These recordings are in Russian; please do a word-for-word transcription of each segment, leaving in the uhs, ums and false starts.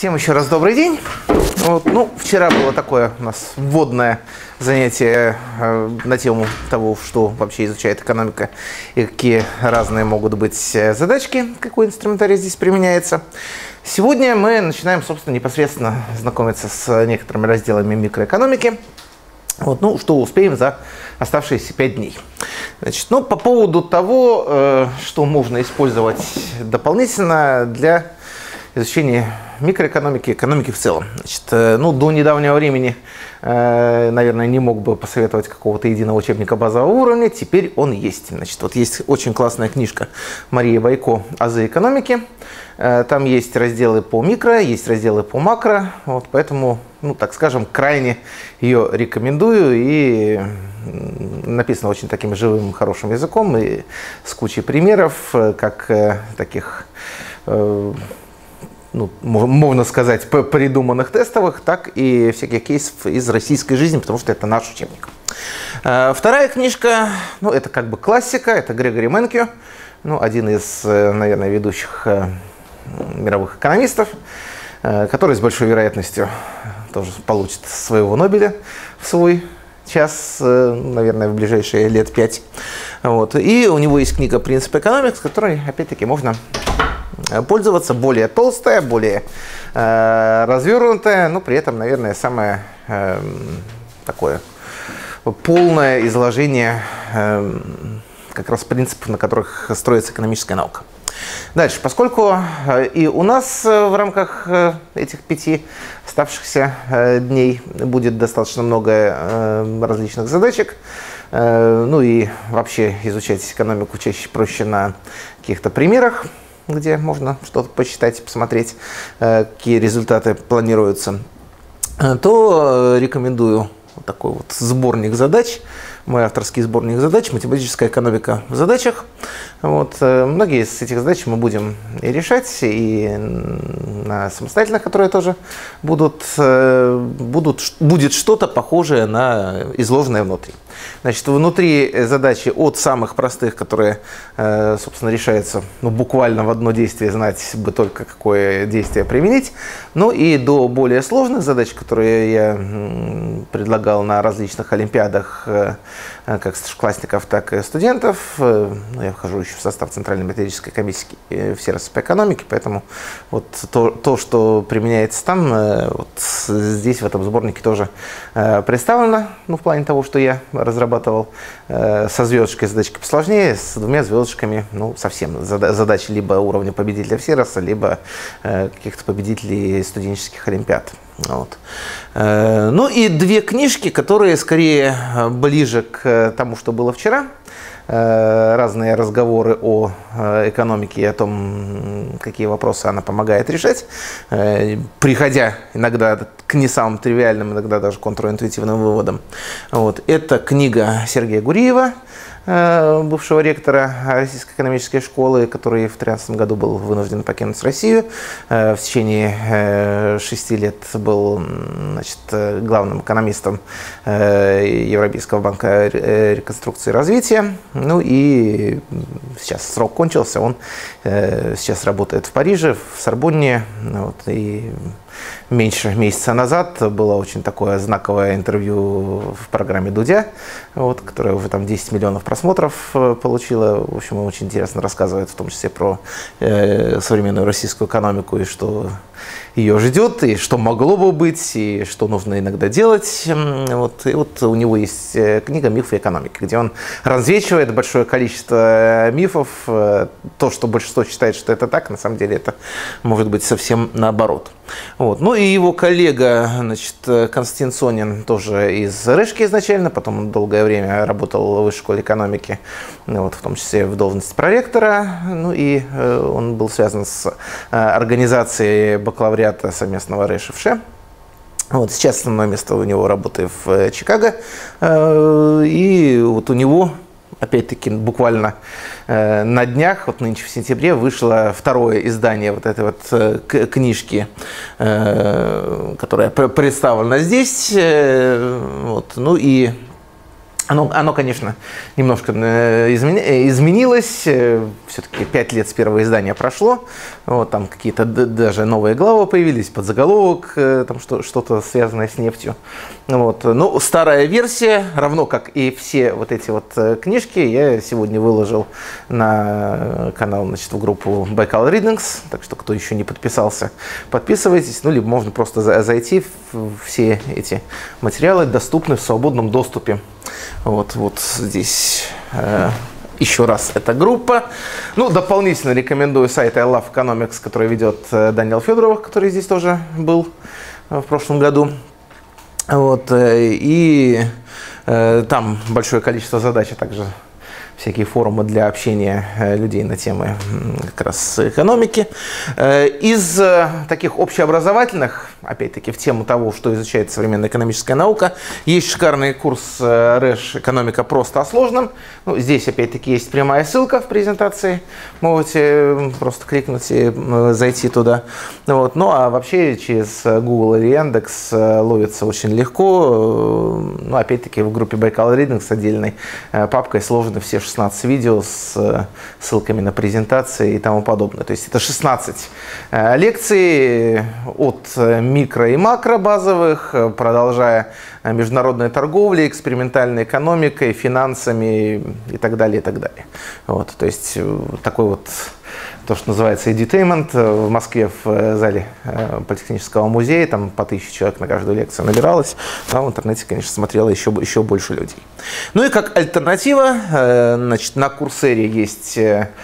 Всем еще раз добрый день. Вот, ну, вчера было такое у нас вводное занятие э, на тему того, что вообще изучает экономика и какие разные могут быть задачки, какой инструментарий здесь применяется. Сегодня мы начинаем, собственно, непосредственно знакомиться с некоторыми разделами микроэкономики. Вот, ну, что успеем за оставшиеся пять дней. Значит, ну, по поводу того, э, что можно использовать дополнительно для изучения микроэкономики, экономики в целом. Значит, э, ну, до недавнего времени, э, наверное, не мог бы посоветовать какого-то единого учебника базового уровня. Теперь он есть. Значит, вот есть очень классная книжка Марии Бойко «Азы экономики». Э, там есть разделы по микро, есть разделы по макро. Вот, поэтому, ну, так скажем, крайне ее рекомендую. И написано очень таким живым, хорошим языком и с кучей примеров, как э, таких, э, ну, можно сказать, придуманных тестовых, так и всяких кейсов из российской жизни, потому что это наш учебник. Э, вторая книжка, ну, это как бы классика, это Грегори Менкю, ну, один из, наверное, ведущих э, мировых экономистов, э, который с большой вероятностью тоже получит своего Нобеля в свой час, наверное, в ближайшие лет пять. Вот. И у него есть книга «Принципы экономики», с которой, опять-таки, можно пользоваться. Более толстая, более э, развернутая, но при этом, наверное, самое э, такое полное изложение э, как раз принципов, на которых строится экономическая наука. Дальше, поскольку и у нас в рамках этих пяти оставшихся дней будет достаточно много различных задачек, ну и вообще изучать экономику чаще проще на каких-то примерах, где можно что-то посчитать, посмотреть, какие результаты планируются, то рекомендую вот такой вот сборник задач. Мой авторский сборник задач «Математическая экономика в задачах». Вот. Многие из этих задач мы будем и решать, и на самостоятельных, которые тоже будут, будут, будет что-то похожее на изложенное внутри. Значит, внутри задачи от самых простых, которые, собственно, решаются ну, буквально в одно действие, знать бы только какое действие применить, ну и до более сложных задач, которые я предлагал на различных олимпиадах, как старшеклассников, так и студентов. Я вхожу еще в состав Центральной методической комиссии все раз по экономике, поэтому вот то, то, что применяется там, вот здесь в этом сборнике тоже представлено, ну, в плане того, что я разрабатывал со звездочкой задачки посложнее, с двумя звездочками, ну, совсем задачи либо уровня победителя Всероса, либо каких-то победителей студенческих олимпиад. Вот. Ну и две книжки, которые скорее ближе к тому, что было вчера. Разные разговоры о экономике и о том, какие вопросы она помогает решать, приходя иногда к не самым тривиальным, иногда даже контринтуитивным выводам. Вот. Это книга Сергея Гуриева, бывшего ректора Российской экономической школы, который в две тысячи тринадцатом году был вынужден покинуть Россию. В течение шести лет был, значит, главным экономистом Европейского банка реконструкции и развития. Ну и сейчас срок кончился, он сейчас работает в Париже, в Сорбонне. Вот, и меньше месяца назад было очень такое знаковое интервью в программе Дудя, вот, которое уже там десять миллионов просмотров получило. В общем, он очень интересно рассказывает, в том числе про э, современную российскую экономику и что ее ждет, и что могло бы быть, и что нужно иногда делать. Вот. И вот у него есть книга «Мифы экономики», где он развенчивает большое количество мифов. То, что большинство считает, что это так, на самом деле это может быть совсем наоборот. Вот. Ну и его коллега, значит, Константин Сонин, тоже из Решки изначально, потом он долгое время работал в Высшей школе экономики, вот, в том числе в должности проректора. Ну и он был связан с организацией бакалавриата совместного РЭШ и ВШЭ. Вот, сейчас основное место у него работы в Чикаго. И вот у него, опять-таки, буквально э, на днях, вот нынче в сентябре, вышло второе издание вот этой вот э, книжки, э, которая представлена здесь. Э, вот, ну и Оно, оно, конечно, немножко измени, изменилось. Все-таки пять лет с первого издания прошло. Вот, там какие-то даже новые главы появились, подзаголовок, там что-то связанное с нефтью. Вот. Ну, старая версия, равно как и все вот эти вот книжки, я сегодня выложил на канал, значит, в группу Байкал Readings. Так что, кто еще не подписался, подписывайтесь. Ну, либо можно просто зайти. Все эти материалы доступны в свободном доступе. Вот, вот здесь э, еще раз эта группа. Ну, дополнительно рекомендую сайт I Love Economics, который ведет э, Даниил Федоров, который здесь тоже был э, в прошлом году. Вот, э, и э, там большое количество задач, а также всякие форумы для общения людей на темы как раз экономики. Из таких общеобразовательных, опять-таки, в тему того, что изучает современная экономическая наука, есть шикарный курс РЭШ «Экономика просто о сложном». Ну, здесь, опять-таки, есть прямая ссылка в презентации. Можете просто кликнуть и зайти туда. Вот. Ну, а вообще через Google или Яндекс ловится очень легко. Ну, опять-таки, в группе Байкал Readings с отдельной папкой сложены все шестнадцать видео с ссылками на презентации и тому подобное. То есть это шестнадцать лекций от микро и макро базовых, продолжая международной торговлей, экспериментальной экономикой, финансами и так далее, и так далее. Вот, то есть такой вот то, что называется edutainment. В Москве в зале Политехнического музея там по тысяче человек на каждую лекцию набиралось, а в интернете, конечно, смотрело еще, еще больше людей. Ну и как альтернатива, значит, на Курсере есть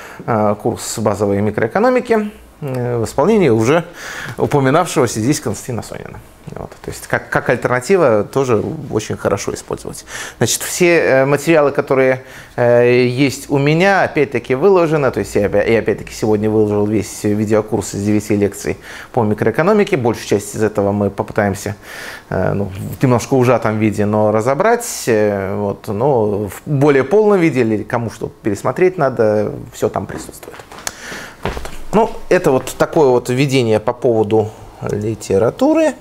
курс базовой микроэкономики в исполнении уже упоминавшегося здесь Константина Сонина. Вот, то есть как, как альтернатива тоже очень хорошо использовать. Значит, все материалы, которые э, есть у меня, опять-таки выложены. То есть я, я опять-таки сегодня выложил весь видеокурс из девяти лекций по микроэкономике. Большую часть из этого мы попытаемся э, ну, в немножко ужатом виде, но разобрать. Э, вот, но в более полном виде, или кому что пересмотреть надо, все там присутствует. Вот. Ну, это вот такое вот введение по поводу литературы.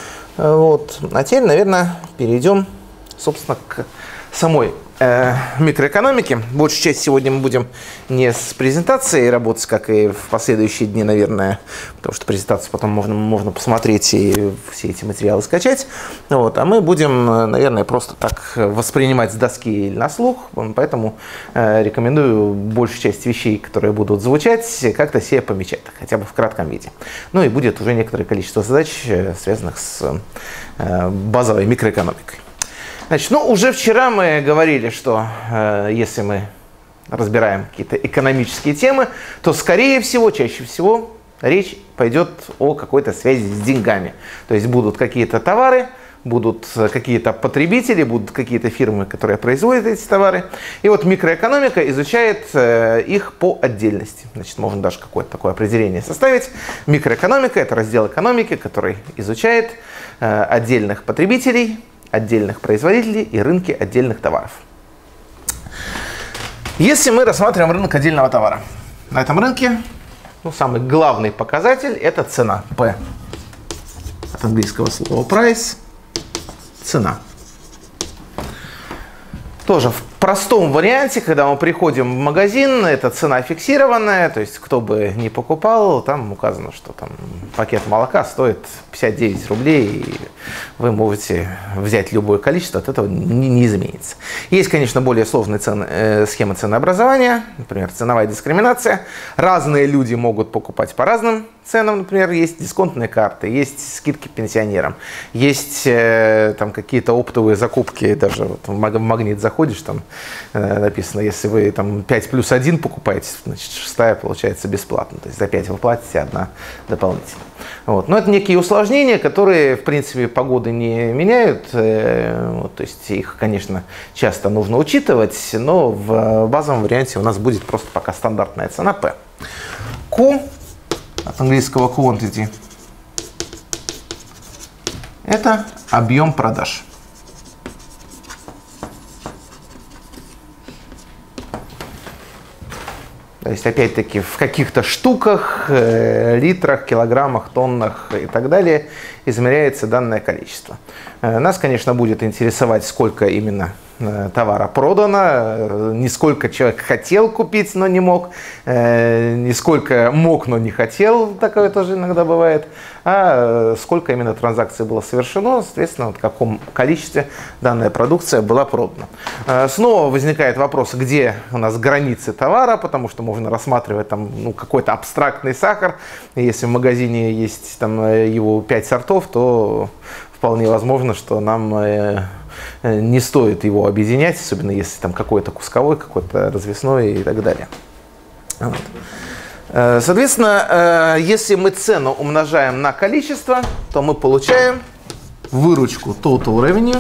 Вот. А теперь, наверное, перейдем, собственно, к самой э, микроэкономике. Большую часть сегодня мы будем не с презентацией работать, как и в последующие дни, наверное, потому что презентацию потом можно, можно посмотреть и все эти материалы скачать. Вот. А мы будем, наверное, просто так воспринимать с доски или на слух. Поэтому э, рекомендую большую часть вещей, которые будут звучать, как-то себе помечать, хотя бы в кратком виде. Ну и будет уже некоторое количество задач, связанных с э, базовой микроэкономикой. Значит, ну, уже вчера мы говорили, что э, если мы разбираем какие-то экономические темы, то, скорее всего, чаще всего речь пойдет о какой-то связи с деньгами. То есть будут какие-то товары, будут какие-то потребители, будут какие-то фирмы, которые производят эти товары. И вот микроэкономика изучает э, их по отдельности. Значит, можно даже какое-то такое определение составить. Микроэкономика – это раздел экономики, который изучает э, отдельных потребителей, отдельных производителей и рынки отдельных товаров. Если мы рассматриваем рынок отдельного товара, на этом рынке ну, самый главный показатель – это цена. P от английского слова price – цена. Тоже в простом варианте, когда мы приходим в магазин, эта цена фиксированная, то есть кто бы ни покупал, там указано, что там пакет молока стоит пятьдесят девять рублей, и вы можете взять любое количество, от этого не, не изменится. Есть, конечно, более сложные цены, э, схемы ценообразования, например, ценовая дискриминация. Разные люди могут покупать по разным ценам, например, есть дисконтные карты, есть скидки пенсионерам, есть э, там какие-то оптовые закупки, даже вот в Магнит заходишь, там э, написано, если вы там пять плюс один покупаете, значит шестая получается бесплатно, то есть за пять вы платите, одна дополнительно. Вот. Но это некие усложнения, которые, в принципе, погоды не меняют, э, вот, то есть их, конечно, часто нужно учитывать, но в базовом варианте у нас будет просто пока стандартная цена P. Q от английского quantity – это объем продаж. То есть, опять-таки, в каких-то штуках, э, литрах, килограммах, тоннах и так далее измеряется данное количество. Э, нас, конечно, будет интересовать, сколько именно э, товара продано, э, не сколько человек хотел купить, но не мог, э, не сколько мог, но не хотел, такое тоже иногда бывает, а э, сколько именно транзакций было совершено, соответственно, в каком количестве данная продукция была продана. Э, снова возникает вопрос, где у нас границы товара, потому что можно рассматривать там, ну, какой-то абстрактный сахар. Если в магазине есть там его пять сортов, то вполне возможно, что нам э, не стоит его объединять, особенно если там какой-то кусковой, какой-то развесной и так далее. Вот. Э, соответственно, э, если мы цену умножаем на количество, то мы получаем выручку total revenue.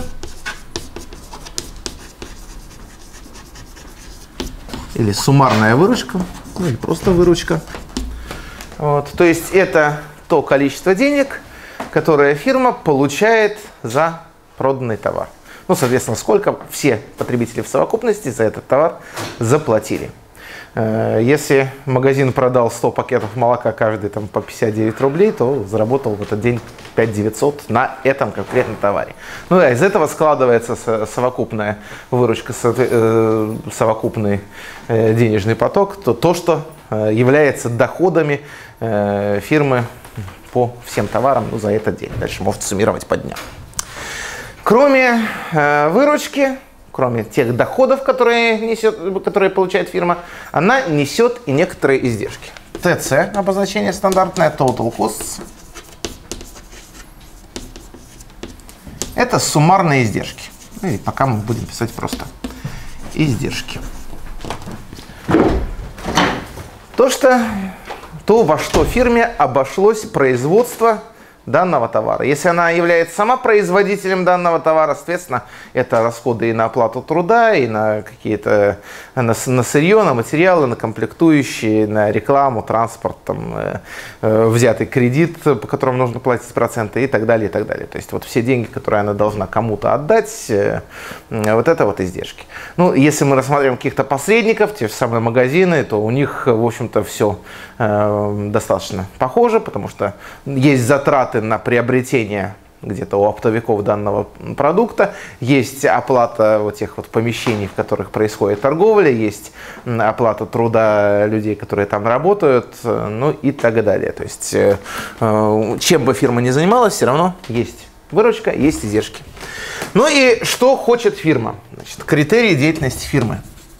Или суммарная выручка, ну или просто выручка. Вот. То есть это то количество денег, которое фирма получает за проданный товар. Ну, соответственно, сколько все потребители в совокупности за этот товар заплатили. Если магазин продал сто пакетов молока, каждый там по пятьдесят девять рублей, то заработал в этот день пять тысяч девятьсот на этом конкретном товаре. Ну да, из этого складывается совокупная выручка, совокупный денежный поток, то, то что является доходами фирмы по всем товарам, ну, за этот день. Дальше можете суммировать по дням. Кроме выручки, кроме тех доходов, которые, несет, которые получает фирма, она несет и некоторые издержки. тэ цэ, обозначение стандартное, Total Costs. Это суммарные издержки. И пока мы будем писать просто издержки. То, что, то, во что фирме обошлось производство данного товара. Если она является сама производителем данного товара, соответственно, это расходы и на оплату труда, и на какие-то на, на сырье, на материалы, на комплектующие, на рекламу, транспорт, там, э, э, взятый кредит, по которому нужно платить проценты и так далее, и так далее. То есть вот все деньги, которые она должна кому-то отдать, э, вот это вот издержки. Ну, если мы рассматриваем каких-то посредников, те же самые магазины, то у них, в общем-то, все э, достаточно похоже, потому что есть затраты на приобретение где-то у оптовиков данного продукта, есть оплата вот тех вот помещений, в которых происходит торговля, есть оплата труда людей, которые там работают, ну и так далее. То есть чем бы фирма ни занималась, все равно есть выручка, есть издержки. Ну и что хочет фирма? Значит, критерии деятельности фирмы.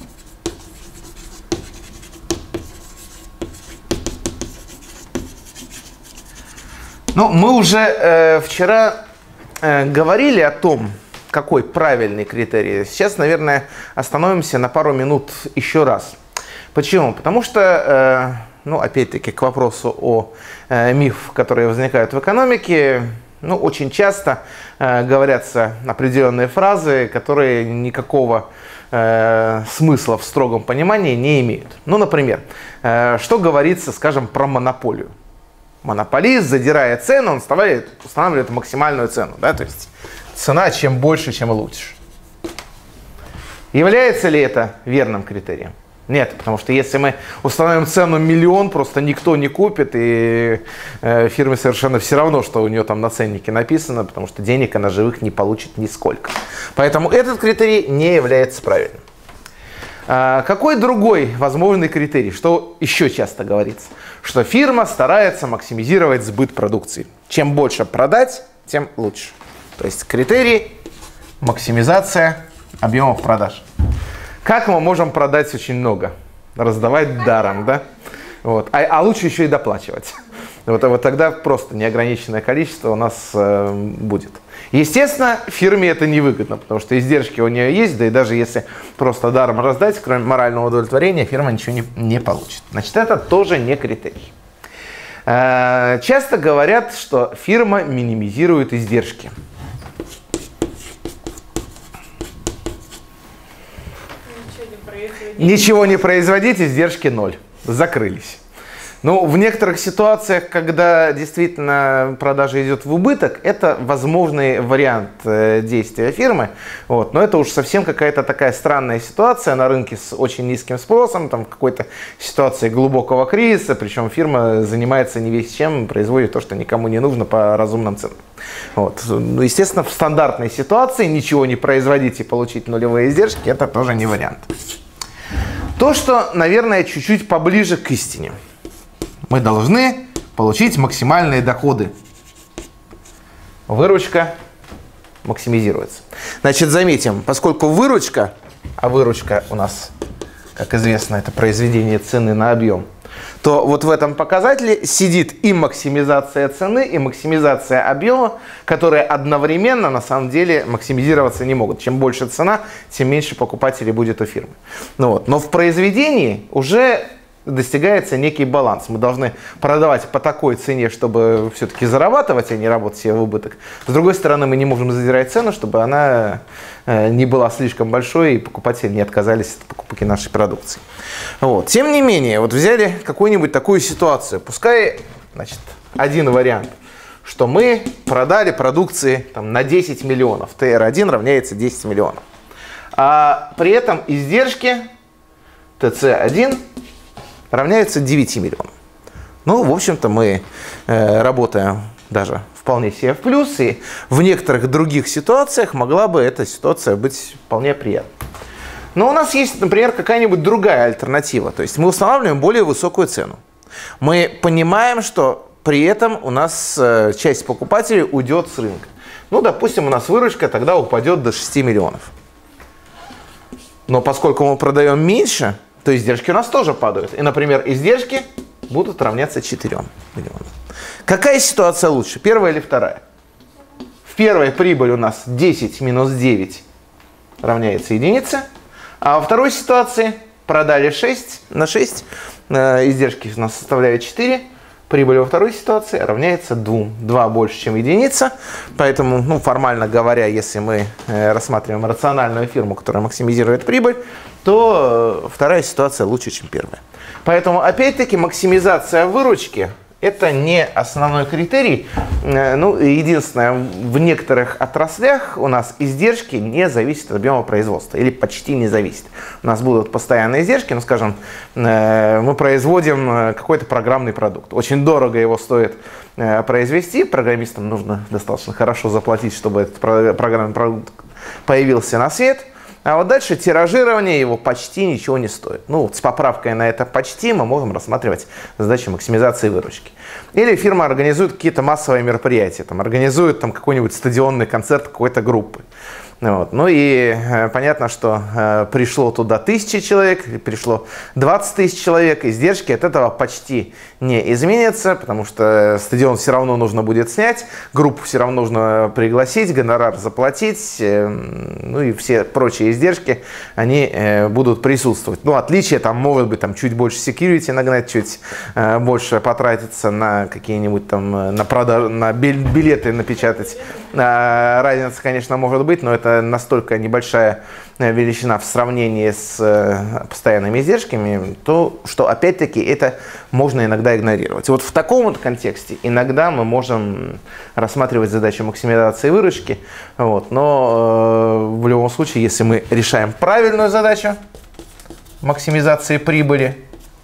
Ну, мы уже э, вчера э, говорили о том, какой правильный критерий. Сейчас, наверное, остановимся на пару минут еще раз. Почему? Потому что, э, ну, опять-таки, к вопросу о э, мифах, которые возникают в экономике, ну, очень часто э, говорятся определенные фразы, которые никакого э, смысла в строгом понимании не имеют. Ну, например, э, что говорится, скажем, про монополию. Монополист, задирая цену, он устанавливает, устанавливает максимальную цену. Да? То есть цена чем больше, чем лучше. Является ли это верным критерием? Нет, потому что если мы установим цену миллион, просто никто не купит, и э, фирме совершенно все равно, что у нее там на ценнике написано, потому что денег она живых не получит нисколько. Поэтому этот критерий не является правильным. А какой другой возможный критерий? Что еще часто говорится? Что фирма старается максимизировать сбыт продукции. Чем больше продать, тем лучше. То есть критерий – максимизация объемов продаж. Как мы можем продать очень много? Раздавать даром, да? Вот. А, а лучше еще и доплачивать. Вот, вот тогда просто неограниченное количество у нас э, будет. Естественно, фирме это невыгодно, потому что издержки у нее есть, да и даже если просто даром раздать, кроме морального удовлетворения, фирма ничего не, не получит. Значит, это тоже не критерий. Э, часто говорят, что фирма минимизирует издержки. Ничего не производить, издержки ноль. Закрылись. Ну, в некоторых ситуациях, когда действительно продажа идет в убыток, это возможный вариант э, действия фирмы. Вот. Но это уж совсем какая-то такая странная ситуация на рынке с очень низким спросом, там в какой-то ситуации глубокого кризиса, причем фирма занимается не весь чем, производит то, что никому не нужно по разумным ценам. Вот. Ну, естественно, в стандартной ситуации ничего не производить и получить нулевые издержки, это тоже не вариант. То, что, наверное, чуть-чуть поближе к истине. Мы должны получить максимальные доходы. Выручка максимизируется. Значит, заметим, поскольку выручка, а выручка у нас, как известно, это произведение цены на объем, то вот в этом показателе сидит и максимизация цены, и максимизация объема, которые одновременно на самом деле максимизироваться не могут. Чем больше цена, тем меньше покупателей будет у фирмы. Ну вот. Но в произведении уже достигается некий баланс. Мы должны продавать по такой цене, чтобы все-таки зарабатывать, а не работать себе в убыток. С другой стороны, мы не можем задирать цену, чтобы она не была слишком большой и покупатели не отказались от покупки нашей продукции. Вот. Тем не менее, вот взяли какую-нибудь такую ситуацию. Пускай, значит, один вариант, что мы продали продукции там, на десять миллионов. Т Р один равняется десять миллионов. А при этом издержки Т Ц один равняется девяти миллионам. Ну, в общем-то, мы э, работаем даже вполне себе в плюс, и в некоторых других ситуациях могла бы эта ситуация быть вполне приятной. Но у нас есть, например, какая-нибудь другая альтернатива. То есть мы устанавливаем более высокую цену. Мы понимаем, что при этом у нас э, часть покупателей уйдет с рынка. Ну, допустим, у нас выручка тогда упадет до шести миллионов. Но поскольку мы продаем меньше, то издержки у нас тоже падают. И, например, издержки будут равняться четырем миллионам. Какая ситуация лучше, первая или вторая? В первой прибыль у нас десять минус девять равняется единице. А во второй ситуации продали шесть на шесть, э, издержки у нас составляют четыре. Прибыль во второй ситуации равняется двум. два больше, чем единица. Поэтому, ну, формально говоря, если мы э, рассматриваем рациональную фирму, которая максимизирует прибыль, то э, вторая ситуация лучше, чем первая. Поэтому, опять-таки, максимизация выручки – это не основной критерий. Э, ну, единственное, в некоторых отраслях у нас издержки не зависят от объема производства. Или почти не зависят. У нас будут постоянные издержки. Ну, скажем, э, мы производим какой-то программный продукт. Очень дорого его стоит э, произвести. Программистам нужно достаточно хорошо заплатить, чтобы этот программный продукт появился на свет. А вот дальше тиражирование его почти ничего не стоит. Ну, вот с поправкой на это почти мы можем рассматривать задачу максимизации выручки. Или фирма организует какие-то массовые мероприятия, там, организует там, какой-нибудь стадионный концерт какой-то группы. Вот. Ну и э, понятно, что э, пришло туда тысяча человек, пришло двадцать тысяч человек, издержки от этого почти не изменятся, потому что стадион все равно нужно будет снять, группу все равно нужно пригласить, гонорар заплатить, э, ну и все прочие издержки, они э, будут присутствовать. Ну, отличие там может быть там, чуть больше security нагнать, чуть э, больше потратиться на какие-нибудь там, на продажу, на билеты напечатать. Э, разница, конечно, может быть, но это настолько небольшая величина в сравнении с э, постоянными издержками, то что опять-таки это можно иногда игнорировать. И вот в таком вот контексте иногда мы можем рассматривать задачу максимизации выручки, вот, но э, в любом случае, если мы решаем правильную задачу максимизации прибыли,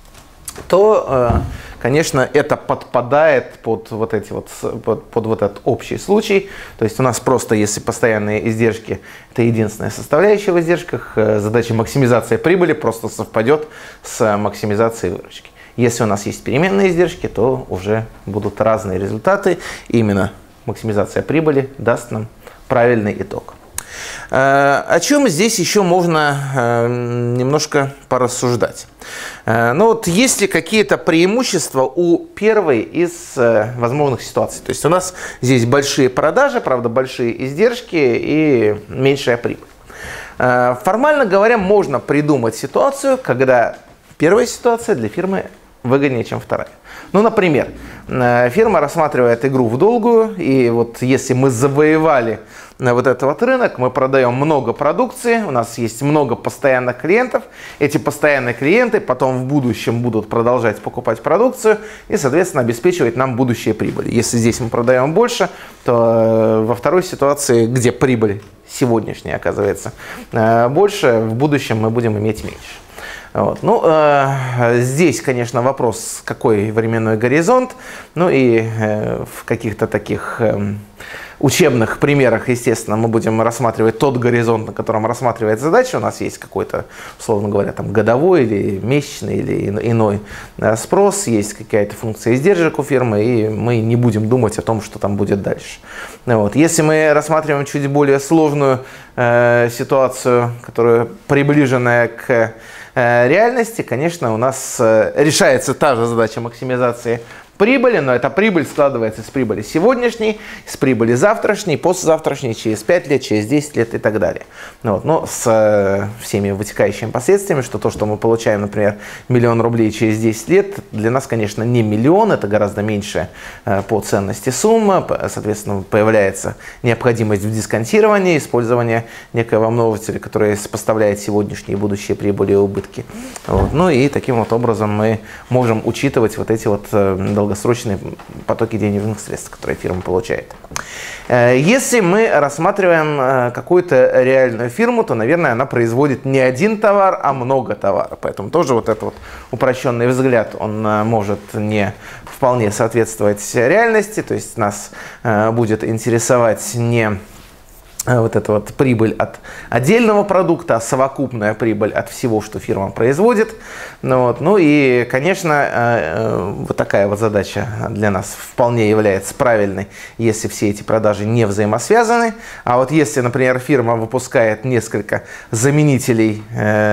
то э, конечно, это подпадает под вот, эти вот, под, под вот этот общий случай. То есть у нас просто, если постоянные издержки – это единственная составляющая в издержках, задача максимизации прибыли просто совпадет с максимизацией выручки. Если у нас есть переменные издержки, то уже будут разные результаты. Именно максимизация прибыли даст нам правильный итог. О чем здесь еще можно немножко порассуждать? Ну вот есть ли какие-то преимущества у первой из возможных ситуаций? То есть у нас здесь большие продажи, правда, большие издержки и меньшая прибыль. Формально говоря, можно придумать ситуацию, когда первая ситуация для фирмы выгоднее, чем вторая. Ну, например, фирма рассматривает игру в долгую, и вот если мы завоевали вот этот вот рынок, мы продаем много продукции, у нас есть много постоянных клиентов, эти постоянные клиенты потом в будущем будут продолжать покупать продукцию и, соответственно, обеспечивать нам будущие прибыли. Если здесь мы продаем больше, то во второй ситуации, где прибыль сегодняшняя оказывается больше, в будущем мы будем иметь меньше. Вот. Ну, э, здесь, конечно, вопрос, какой временной горизонт, ну и э, в каких-то таких э, учебных примерах, естественно, мы будем рассматривать тот горизонт, на котором рассматривается задача. У нас есть какой-то, условно говоря, там годовой или месячный или иной спрос, есть какая-то функция издержек у фирмы, и мы не будем думать о том, что там будет дальше. Вот. Если мы рассматриваем чуть более сложную э, ситуацию, которая приближенная к реальности, конечно, у нас решается та же задача максимизации прибыли, но эта прибыль складывается из прибыли сегодняшней, из прибыли завтрашней, послезавтрашней, через пять лет, через десять лет и так далее. Вот. Но с э, всеми вытекающими последствиями, что то, что мы получаем, например, миллион рублей через десять лет, для нас, конечно, не миллион, это гораздо меньше э, по ценности сумма, соответственно, появляется необходимость в дисконтировании, использования некоего множителя, который сопоставляет сегодняшние и будущие прибыли и убытки. Вот. Ну и таким вот образом мы можем учитывать вот эти вот э, долгосрочные долгосрочные потоки денежных средств, которые фирма получает. Если мы рассматриваем какую-то реальную фирму, то, наверное, она производит не один товар, а много товара. Поэтому тоже вот этот вот упрощенный взгляд, он может не вполне соответствовать реальности. То есть нас будет интересовать не вот эта вот прибыль от отдельного продукта, а совокупная прибыль от всего, что фирма производит. Ну, вот. Ну и, конечно, вот такая вот задача для нас вполне является правильной, если все эти продажи не взаимосвязаны. А вот если, например, фирма выпускает несколько заменителей,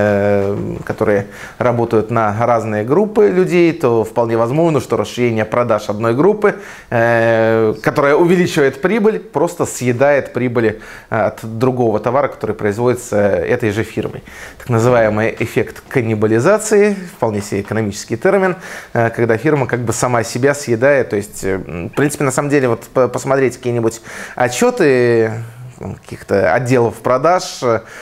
которые работают на разные группы людей, то вполне возможно, что расширение продаж одной группы, которая увеличивает прибыль, просто съедает прибыли от другого товара, который производится этой же фирмой. Так называемый эффект каннибализации, вполне себе экономический термин, когда фирма как бы сама себя съедает. То есть, в принципе, на самом деле, вот посмотреть какие-нибудь отчеты каких-то отделов продаж,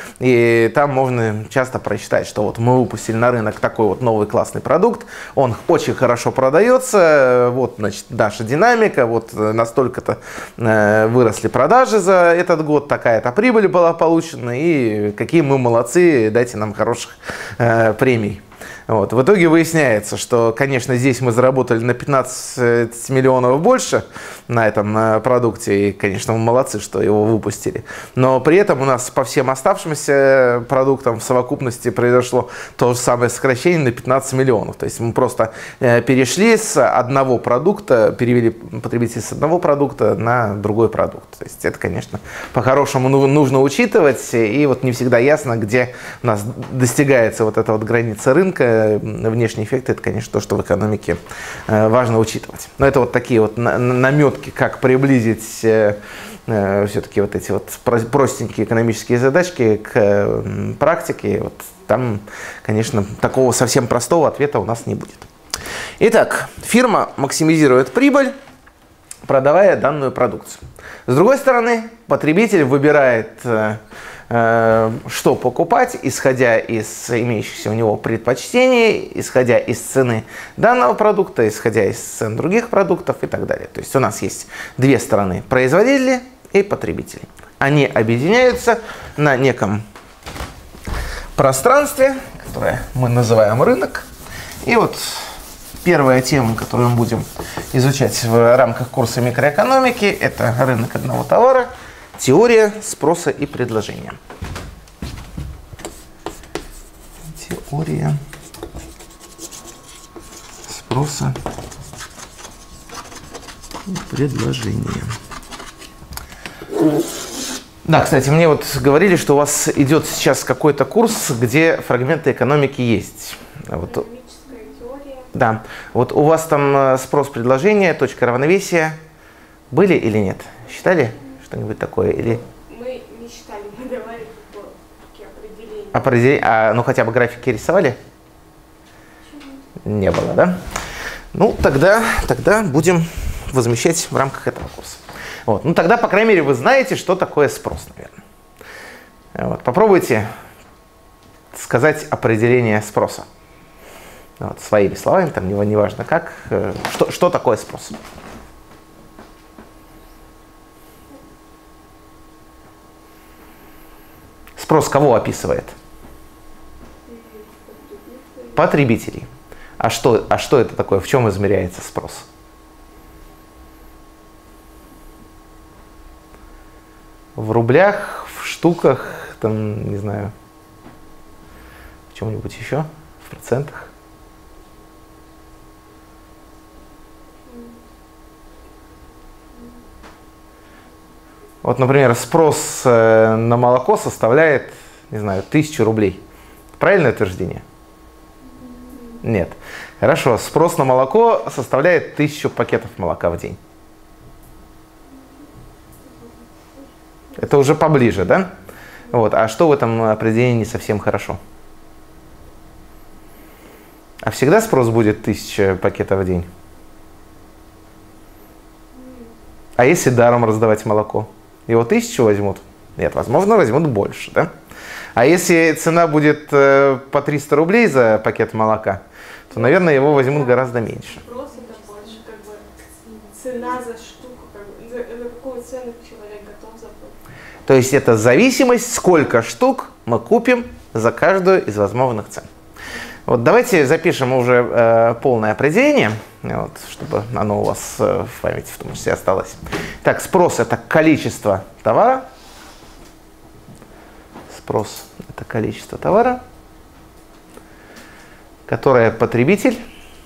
и там можно часто прочитать, что вот мы выпустили на рынок такой вот новый классный продукт, он очень хорошо продается, вот, значит, наша динамика, вот настолько-то выросли продажи за этот год, такая-то прибыль была получена, и какие мы молодцы, дайте нам хороших э, премий. Вот. В итоге выясняется, что, конечно, здесь мы заработали на пятнадцать миллионов больше на этом продукте, и, конечно, мы молодцы, что его выпустили. Но при этом у нас по всем оставшимся продуктам в совокупности произошло то же самое сокращение на пятнадцать миллионов. То есть мы просто перешли с одного продукта, перевели потребителей с одного продукта на другой продукт. То есть это, конечно, по-хорошему нужно учитывать, и вот не всегда ясно, где у нас достигается вот эта вот граница рынка. Внешние эффекты — это, конечно, то, что в экономике важно учитывать. Но это вот такие вот наметки, как приблизить все-таки вот эти вот простенькие экономические задачки к практике. Вот там, конечно, такого совсем простого ответа у нас не будет. Итак, фирма максимизирует прибыль, продавая данную продукцию. С другой стороны, потребитель выбирает, что покупать, исходя из имеющихся у него предпочтений, исходя из цены данного продукта, исходя из цен других продуктов и так далее. То есть у нас есть две стороны: производители и потребители. Они объединяются на неком пространстве, которое мы называем рынок. И вот первая тема, которую мы будем изучать в рамках курса микроэкономики, это рынок одного товара. Теория спроса и предложения. Теория спроса и предложения. Да, кстати, мне вот говорили, что у вас идет сейчас какой-то курс, где фрагменты экономики есть. Вот. Да. Вот у вас там спрос, предложение, точка равновесия были или нет? Считали что-нибудь такое? Или... Мы не считали, мы давали такие определения. Определение. А, ну хотя бы графики рисовали? Не было, да? Ну, тогда, тогда будем возмещать в рамках этого курса. Вот. Ну, тогда, по крайней мере, вы знаете, что такое спрос, наверное. Вот. Попробуйте сказать определение спроса. Вот, своими словами, там неважно как. Что, что такое спрос? Спрос кого описывает? Потребителей. А что, а что это такое? В чем измеряется спрос? В рублях, в штуках, там, не знаю, в чем-нибудь еще, в процентах? Вот, например, спрос на молоко составляет, не знаю, тысячу рублей. Правильное утверждение? Нет. Хорошо, спрос на молоко составляет тысячу пакетов молока в день. Это уже поближе, да? Вот. А что в этом определении не совсем хорошо? А всегда спрос будет тысяча пакетов в день? А если даром раздавать молоко? Его тысячу возьмут? Нет, возможно, возьмут больше, да? А если цена будет э, по триста рублей за пакет молока, то, наверное, его возьмут гораздо меньше. Спрос это больше, как бы, цена за штуку, как бы, за, за какую цену человек готов заплатить. То есть это зависимость, сколько штук мы купим за каждую из возможных цен. Вот давайте запишем уже э, полное определение, вот, чтобы оно у вас э, в памяти в том числе осталось. Так, спрос – это количество товара. Спрос – это количество товара, которое потребитель,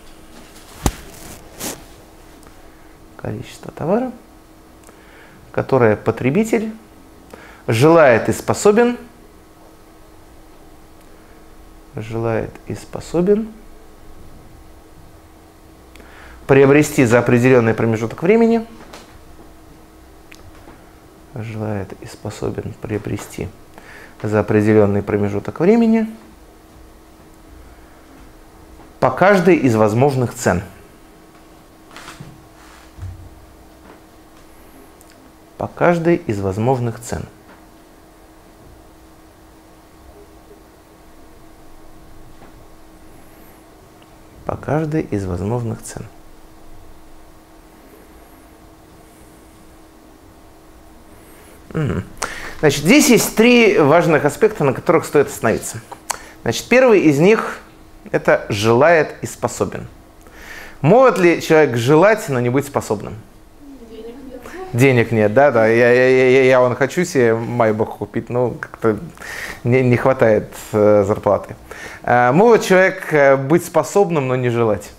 количество товара, которое потребитель желает и способен, желает и способен приобрести за определенный промежуток времени, желает и способен приобрести за определенный промежуток времени по каждой из возможных цен. По каждой из возможных цен. По каждой из возможных цен. Угу. Значит, здесь есть три важных аспекта, на которых стоит остановиться. Значит, первый из них – это желает и способен. Может ли человек желать, но не быть способным? Денег нет. Денег нет, да, да. Я, я, я, я вон хочу себе майбах купить, но как-то не, не хватает э, зарплаты. Э, может человек э, быть способным, но не желать?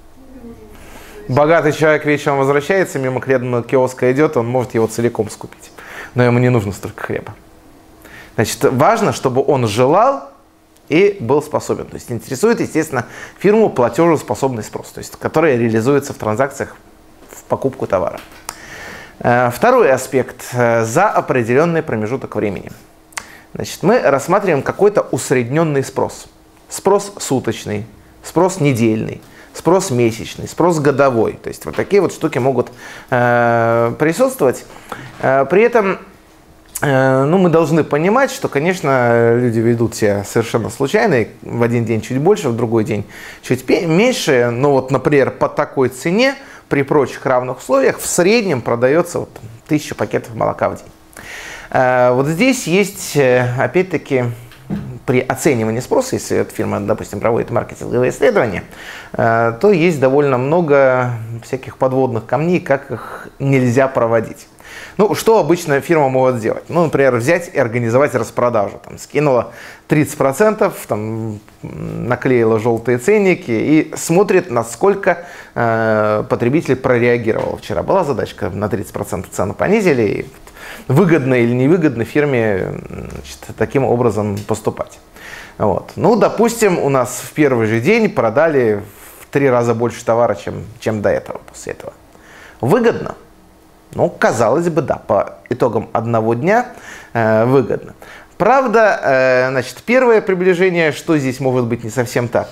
Богатый человек вечером возвращается, мимо хлебного киоска идет, он может его целиком скупить. Но ему не нужно столько хлеба. Значит, важно, чтобы он желал и был способен. То есть интересует, естественно, фирму платежеспособный спрос, то есть, который реализуется в транзакциях в покупку товара. Второй аспект – за определенный промежуток времени. Значит, мы рассматриваем какой-то усредненный спрос. Спрос суточный, спрос недельный, спрос месячный, спрос годовой. То есть вот такие вот штуки могут э, присутствовать. Э, при этом э, ну, мы должны понимать, что, конечно, люди ведут себя совершенно случайно. В один день чуть больше, в другой день чуть меньше. Но вот, например, по такой цене при прочих равных условиях в среднем продается вот, тысяча пакетов молока в день. Э, вот здесь есть, опять-таки, при оценивании спроса, если эта фирма, допустим, проводит маркетинговые исследования, то есть довольно много всяких подводных камней, как их нельзя проводить. Ну, что обычно фирма может сделать? Ну, например, взять и организовать распродажу. Там, скинула тридцать процентов, там, наклеила желтые ценники и смотрит, насколько э, потребитель прореагировал. Вчера была задачка, на тридцать процентов цену понизили, и выгодно или невыгодно фирме, значит, таким образом поступать. Вот. Ну, допустим, у нас в первый же день продали в три раза больше товара, чем, чем до этого, после этого. Выгодно? Ну, казалось бы, да, по итогам одного дня э, выгодно. Правда, э, значит, первое приближение, что здесь может быть не совсем так.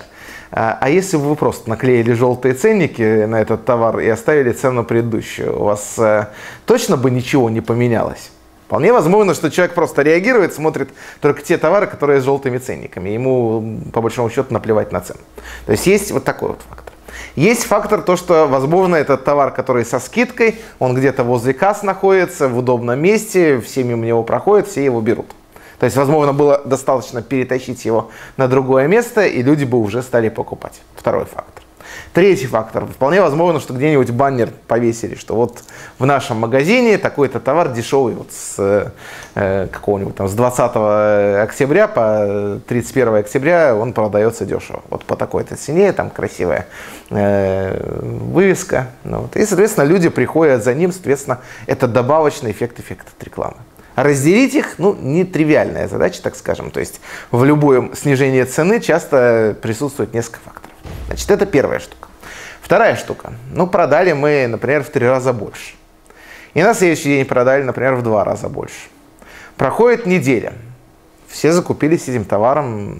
А если бы вы просто наклеили желтые ценники на этот товар и оставили цену предыдущую, у вас точно бы ничего не поменялось? Вполне возможно, что человек просто реагирует, смотрит только те товары, которые с желтыми ценниками. Ему, по большому счету, наплевать на цену. То есть есть вот такой вот фактор. Есть фактор то, что, возможно, этот товар, который со скидкой, он где-то возле касс находится, в удобном месте, все мимо него проходят, все его берут. То есть, возможно, было достаточно перетащить его на другое место, и люди бы уже стали покупать. Второй фактор. Третий фактор. Вполне возможно, что где-нибудь баннер повесили, что вот в нашем магазине такой-то товар дешевый вот с э, какого-нибудь там с двадцатого октября по тридцать первое октября он продается дешево. Вот по такой-то цене, там красивая э, вывеска. Ну, вот. И, соответственно, люди приходят за ним, соответственно, это добавочный эффект, эффект от рекламы. Разделить их, ну, нетривиальная задача, так скажем. То есть в любое снижение цены часто присутствует несколько факторов. Значит, это первая штука. Вторая штука. Ну, продали мы, например, в три раза больше. И на следующий день продали, например, в два раза больше. Проходит неделя. Все закупились этим товаром.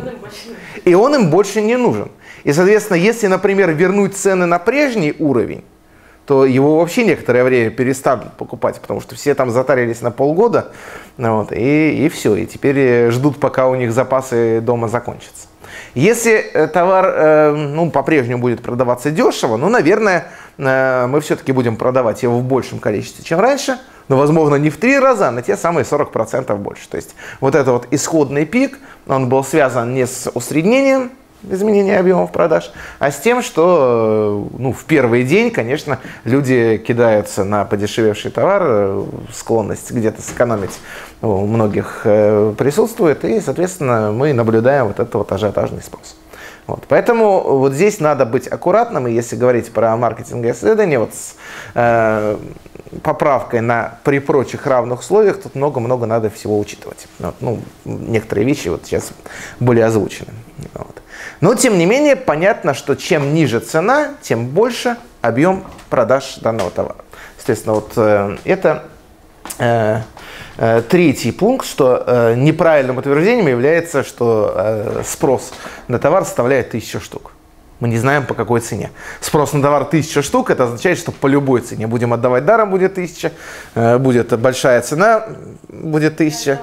И он им больше не нужен. И, соответственно, если, например, вернуть цены на прежний уровень, то его вообще некоторое время перестали покупать, потому что все там затарились на полгода, вот, и, и все, и теперь ждут, пока у них запасы дома закончатся. Если товар э, ну, по-прежнему будет продаваться дешево, ну, наверное, э, мы все-таки будем продавать его в большем количестве, чем раньше, но, возможно, не в три раза, а на те самые сорок процентов больше. То есть вот этот вот исходный пик, он был связан не с усреднением, изменение объемов продаж, а с тем, что ну, в первый день, конечно, люди кидаются на подешевевший товар, склонность где-то сэкономить у многих присутствует, и, соответственно, мы наблюдаем вот этот вот ажиотажный спрос. Вот. Поэтому вот здесь надо быть аккуратным, и если говорить про маркетинговое исследование, вот с э, поправкой на при прочих равных условиях, тут много-много надо всего учитывать. Вот. Ну, некоторые вещи вот сейчас более озвучены. Вот. Но, тем не менее, понятно, что чем ниже цена, тем больше объем продаж данного товара. Соответственно, вот э, это э, э, третий пункт, что э, неправильным утверждением является, что э, спрос на товар составляет тысячу штук. Мы не знаем, по какой цене. Спрос на товар тысяча штук, это означает, что по любой цене будем отдавать даром, будет тысяча, э, будет большая цена, будет тысяча.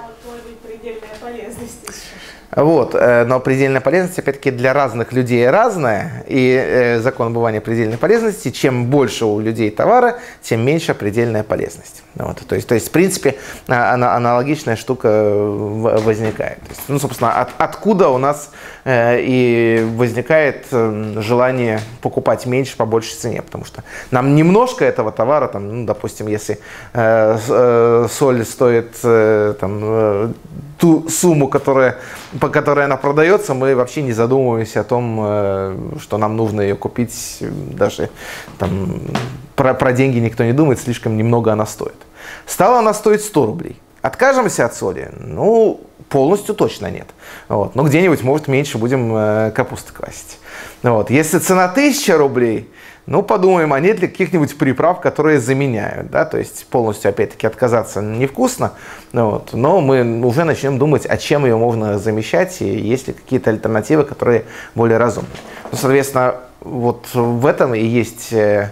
Вот, но предельная полезность, опять-таки, для разных людей разная, и э, закон обывания предельной полезности, чем больше у людей товара, тем меньше предельная полезность. Вот, то есть, то есть, в принципе, ана- аналогичная штука возникает. То есть, ну, собственно, от, откуда у нас э, и возникает э, желание покупать меньше по большей цене, потому что нам немножко этого товара, там, ну, допустим, если э, э, соль стоит э, там, э, ту сумму, которая, по которой она продается, мы вообще не задумываемся о том, что нам нужно ее купить. Даже там, про, про деньги никто не думает, слишком немного она стоит. Стала она стоить сто рублей. Откажемся от соли? Ну, полностью точно нет. Вот. Но где-нибудь, может, меньше будем капусты квасить. Вот. Если цена тысяча рублей, ну, подумаем, а нет ли каких-нибудь приправ, которые заменяют, да, то есть полностью, опять-таки, отказаться невкусно, вот, но мы уже начнем думать, а чем ее можно замещать, и есть ли какие-то альтернативы, которые более разумные. Ну, соответственно, вот в этом и есть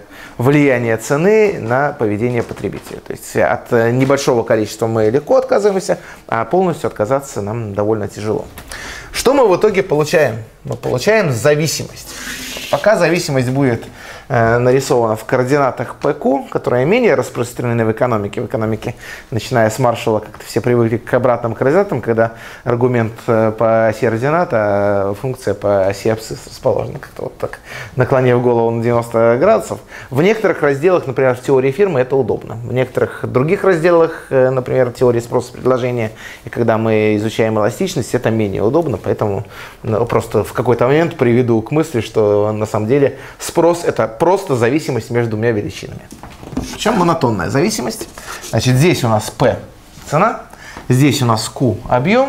влияние цены на поведение потребителя. То есть от небольшого количества мы легко отказываемся, а полностью отказаться нам довольно тяжело. Что мы в итоге получаем? Мы получаем зависимость. Пока зависимость будет э, нарисована в координатах пэ ку, которые менее распространены в экономике. В экономике, начиная с Маршалла, как-то все привыкли к обратным координатам, когда аргумент э, по оси ордината, а функция по оси абсцисс расположена как-то вот так, наклонив голову на девяносто градусов. В некоторых разделах, например, в теории фирмы, это удобно. В некоторых других разделах, э, например, теории спроса и предложения, и когда мы изучаем эластичность, это менее удобно, поэтому ну, просто в какой-то момент приведу к мысли, что на самом деле спрос – это просто зависимость между двумя величинами. В чем монотонная зависимость? Значит, здесь у нас P – цена, здесь у нас Q – объем,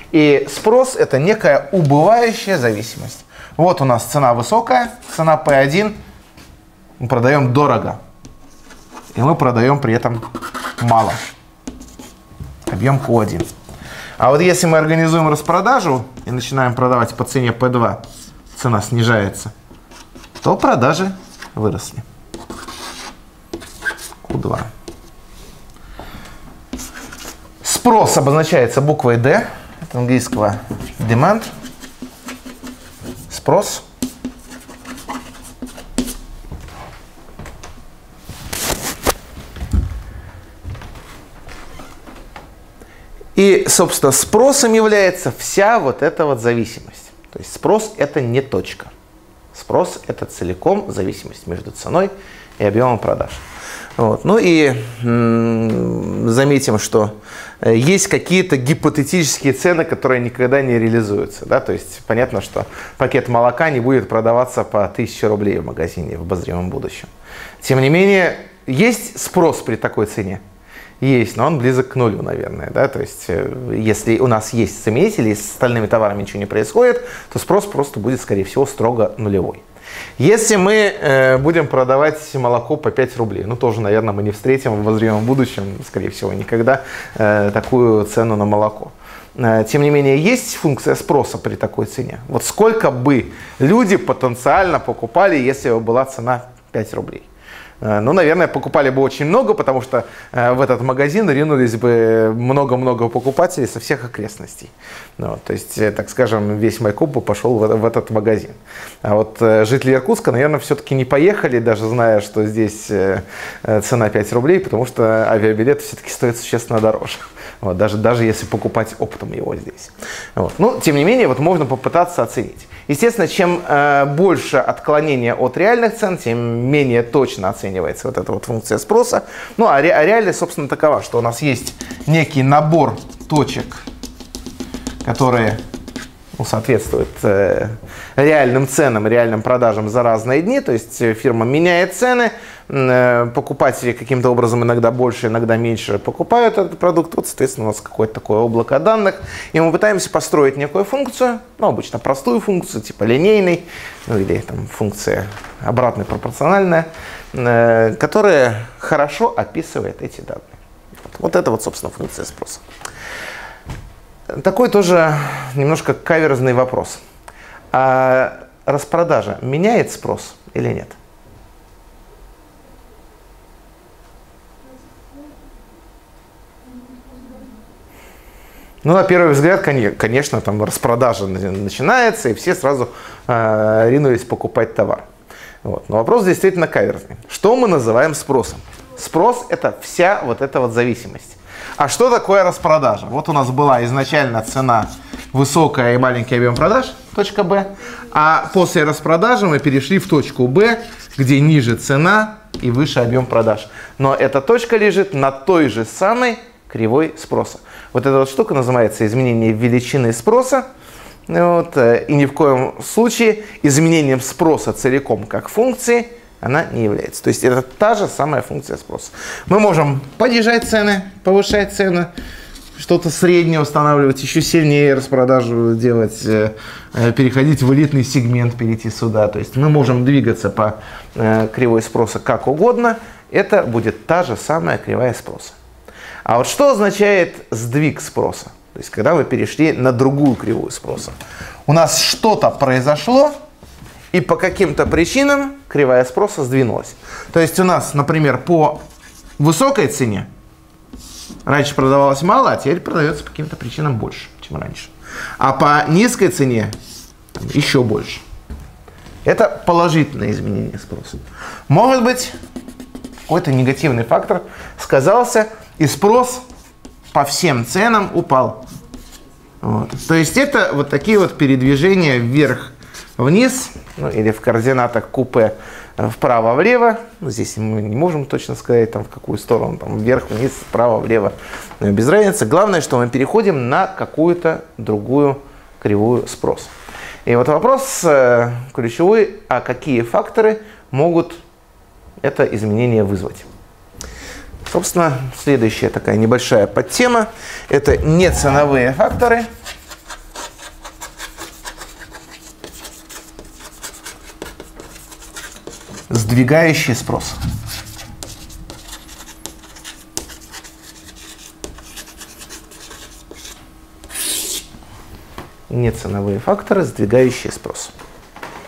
и спрос – это некая убывающая зависимость. Вот у нас цена высокая, цена пэ один, мы продаем дорого, и мы продаем при этом мало. Объем Q один. А вот если мы организуем распродажу и начинаем продавать по цене пэ два, цена снижается, то продажи выросли. ку два. Спрос обозначается буквой D, от английского demand. Спрос. И, собственно, спросом является вся вот эта вот зависимость. То есть спрос – это не точка. Спрос – это целиком зависимость между ценой и объемом продаж. Вот. Ну и м- заметим, что есть какие-то гипотетические цены, которые никогда не реализуются. Да? То есть понятно, что пакет молока не будет продаваться по тысяче рублей в магазине в обозримом будущем. Тем не менее, есть спрос при такой цене? Есть, но он близок к нулю, наверное. Да? То есть, если у нас есть заменители, и с остальными товарами ничего не происходит, то спрос просто будет, скорее всего, строго нулевой. Если мы э, будем продавать молоко по пять рублей, ну тоже, наверное, мы не встретим в обозримом будущем, скорее всего, никогда э, такую цену на молоко. Э, тем не менее, есть функция спроса при такой цене. Вот сколько бы люди потенциально покупали, если бы была цена пять рублей? Ну, наверное, покупали бы очень много, потому что э, в этот магазин ринулись бы много-много покупателей со всех окрестностей. Ну, то есть, э, так скажем, весь Майкоп бы пошел в, в этот магазин. А вот э, жители Иркутска, наверное, все-таки не поехали, даже зная, что здесь э, цена пять рублей, потому что авиабилет все-таки стоит существенно дороже. Вот, даже, даже если покупать оптом его здесь. Вот. Но, тем не менее, вот можно попытаться оценить. Естественно, чем э, больше отклонения от реальных цен, тем менее точно оценивается вот эта вот функция спроса. Ну, а, ре, а реальность, собственно, такова, что у нас есть некий набор точек, которые ну, соответствуют э, реальным ценам, реальным продажам за разные дни. То есть фирма меняет цены, э, покупатели каким-то образом иногда больше, иногда меньше покупают этот продукт. Вот, соответственно, у нас какое-то такое облако данных. И мы пытаемся построить некую функцию, ну, обычно простую функцию, типа линейной, ну, или там функция обратная пропорциональная, э, которая хорошо описывает эти данные. Вот, вот это вот, собственно, функция спроса. Такой тоже немножко каверзный вопрос. А распродажа меняет спрос или нет? Ну, на первый взгляд, конечно, там распродажа начинается, и все сразу э, ринулись покупать товар. Вот. Но вопрос действительно каверзный. Что мы называем спросом? Спрос – это вся вот эта вот зависимость. А что такое распродажа? Вот у нас была изначально цена высокая и маленький объем продаж, точка Б, а после распродажи мы перешли в точку Б, где ниже цена и выше объем продаж. Но эта точка лежит на той же самой кривой спроса. Вот эта вот штука называется изменение величины спроса. Вот, и ни в коем случае изменением спроса целиком как функции она не является. То есть это та же самая функция спроса. Мы можем понижать цены, повышать цены, что-то среднее устанавливать, еще сильнее распродажу делать, переходить в элитный сегмент, перейти сюда. То есть мы можем двигаться по кривой спроса как угодно. Это будет та же самая кривая спроса. А вот что означает сдвиг спроса? То есть когда мы перешли на другую кривую спроса. У нас что-то произошло, и по каким-то причинам кривая спроса сдвинулась. То есть у нас, например, по высокой цене раньше продавалось мало, а теперь продается по каким-то причинам больше, чем раньше. А по низкой цене еще больше. Это положительное изменение спроса. Может быть, какой-то негативный фактор сказался, и спрос по всем ценам упал. Вот. То есть это вот такие вот передвижения вверх-вниз, ну, или в координатах купе вправо-влево. Здесь мы не можем точно сказать, там, в какую сторону, там, вверх-вниз, вправо-влево, без разницы. Главное, что мы переходим на какую-то другую кривую спроса. И вот вопрос э, ключевой, а какие факторы могут это изменение вызвать? Собственно, следующая такая небольшая подтема – это неценовые факторы. Сдвигающий спрос. Неценовые факторы, сдвигающие спрос.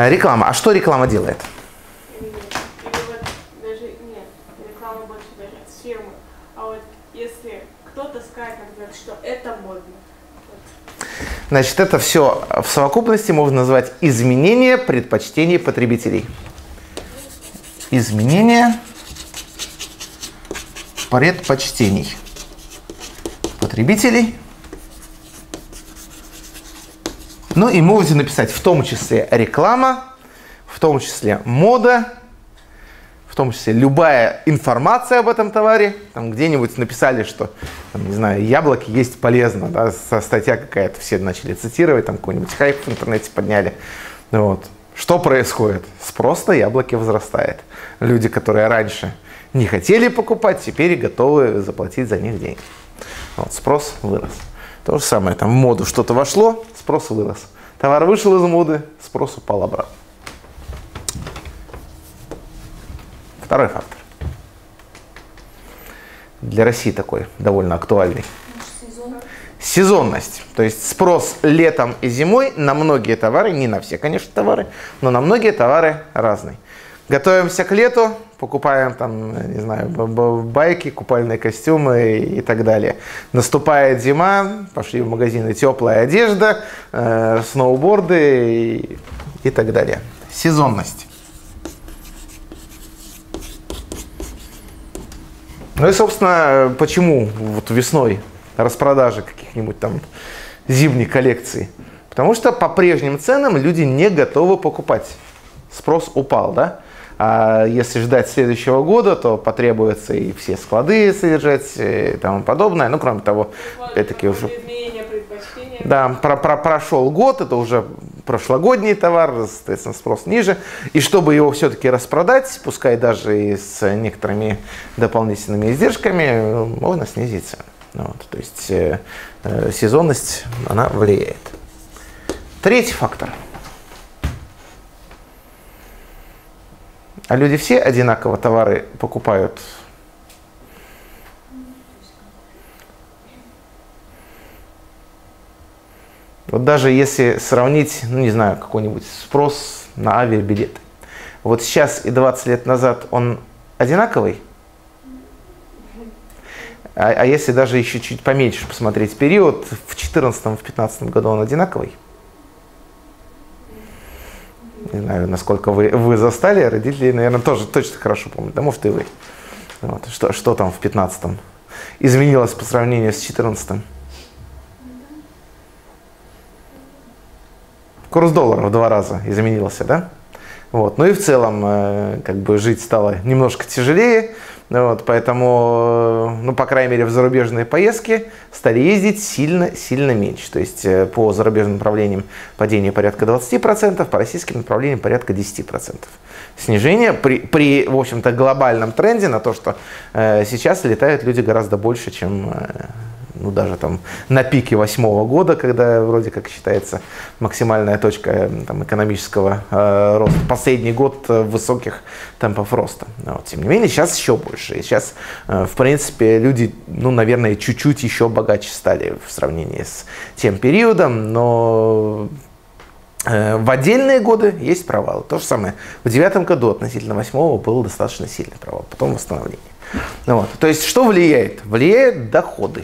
реклама. А что реклама делает? Или, или вот даже, нет, реклама больше даже с фирмы. А вот если кто-то скажет, например, что это модно. Вот. Значит, это все в совокупности можно назвать изменение предпочтений потребителей. Изменение предпочтений потребителей. Ну и можете написать в том числе реклама, в том числе мода, в том числе любая информация об этом товаре. Там где-нибудь написали, что, там, не знаю, яблоки есть полезно, да, статья какая-то, все начали цитировать, там какой-нибудь хайп в интернете подняли. Вот. Что происходит? Спрос на яблоки возрастает. Люди, которые раньше не хотели покупать, теперь готовы заплатить за них деньги. Вот, спрос вырос. То же самое, там в моду что-то вошло, спрос вырос. Товар вышел из моды, спрос упал обратно. Второй фактор. Для России такой довольно актуальный. Сезонность. То есть спрос летом и зимой на многие товары, не на все, конечно, товары, но на многие товары разный. Готовимся к лету, покупаем там, не знаю, байки, купальные костюмы и так далее. Наступает зима, пошли в магазины теплая одежда, э, сноуборды и, и так далее. Сезонность. Ну и, собственно, почему вот весной распродажи каких-нибудь там зимних коллекций? Потому что по прежним ценам люди не готовы покупать. Спрос упал, да? А если ждать следующего года, то потребуется и все склады содержать и тому подобное. Ну, кроме того, опять-таки уже... Да, про, про, прошел год, это уже прошлогодний товар, соответственно, спрос ниже. И чтобы его все-таки распродать, пускай даже и с некоторыми дополнительными издержками, можно снизить цену. Вот, то есть э, э, сезонность, она влияет. Третий фактор. А люди все одинаково товары покупают? Вот даже если сравнить, ну не знаю, какой-нибудь спрос на авиабилеты. Вот сейчас и двадцать лет назад он одинаковый? А, а если даже еще чуть поменьше посмотреть период, в четырнадцатом-в пятнадцатом году он одинаковый? Не знаю, насколько вы, вы застали, родители, наверное, тоже точно хорошо помнят, да, может и вы. Вот. Что, что там в пятнадцатом изменилось по сравнению с четырнадцатым? Курс доллара в два раза изменился, да? Вот. Ну и в целом, э, как бы жить стало немножко тяжелее, вот, поэтому, ну, по крайней мере, в зарубежные поездки стали ездить сильно-сильно меньше. То есть э, по зарубежным направлениям падение порядка двадцати процентов, по российским направлениям порядка десяти процентов. Снижение при, при, в общем-то, глобальном тренде на то, что э, сейчас летают люди гораздо больше, чем... Э, ну, даже там на пике восьмого года, когда вроде как считается максимальная точка там, экономического э, роста. Последний год э, высоких темпов роста. Вот. Тем не менее, сейчас еще больше. И сейчас, э, в принципе, люди, ну, наверное, чуть-чуть еще богаче стали в сравнении с тем периодом, но э, в отдельные годы есть провалы. То же самое. В девятом году относительно восьмого был достаточно сильный провал, потом восстановление. Ну, вот. То есть, что влияет? Влияют доходы.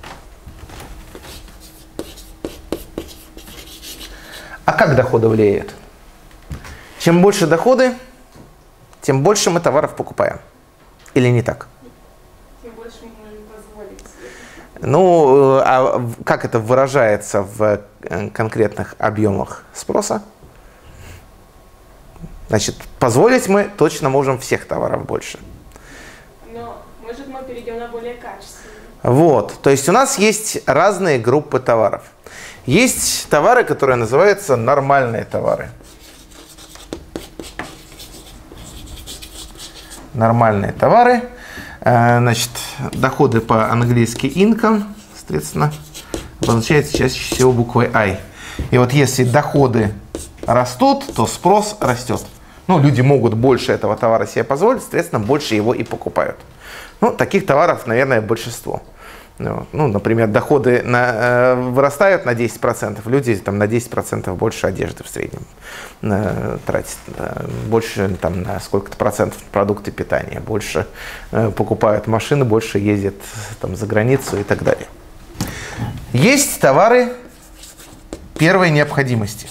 А как доходы влияют? Чем больше доходы, тем больше мы товаров покупаем. Или не так? Тем больше мы можем позволить себе. Ну, а как это выражается в конкретных объемах спроса? Значит, позволить мы точно можем всех товаров больше. Но, может, мы перейдем на более качественные. Вот, то есть у нас есть разные группы товаров. Есть товары, которые называются нормальные товары. Нормальные товары. Значит, доходы по-английски income, соответственно, обозначается чаще всего буквой I. И вот если доходы растут, то спрос растет. Ну, люди могут больше этого товара себе позволить, соответственно, больше его и покупают. Ну, таких товаров, наверное, большинство. Вот. Ну, например, доходы на, э, вырастают на десять процентов, люди там, на десять процентов больше одежды в среднем э, тратят, э, больше там, на сколько-то процентов продукты питания, больше э, покупают машины, больше ездят там, за границу и так далее. Есть товары первой необходимости.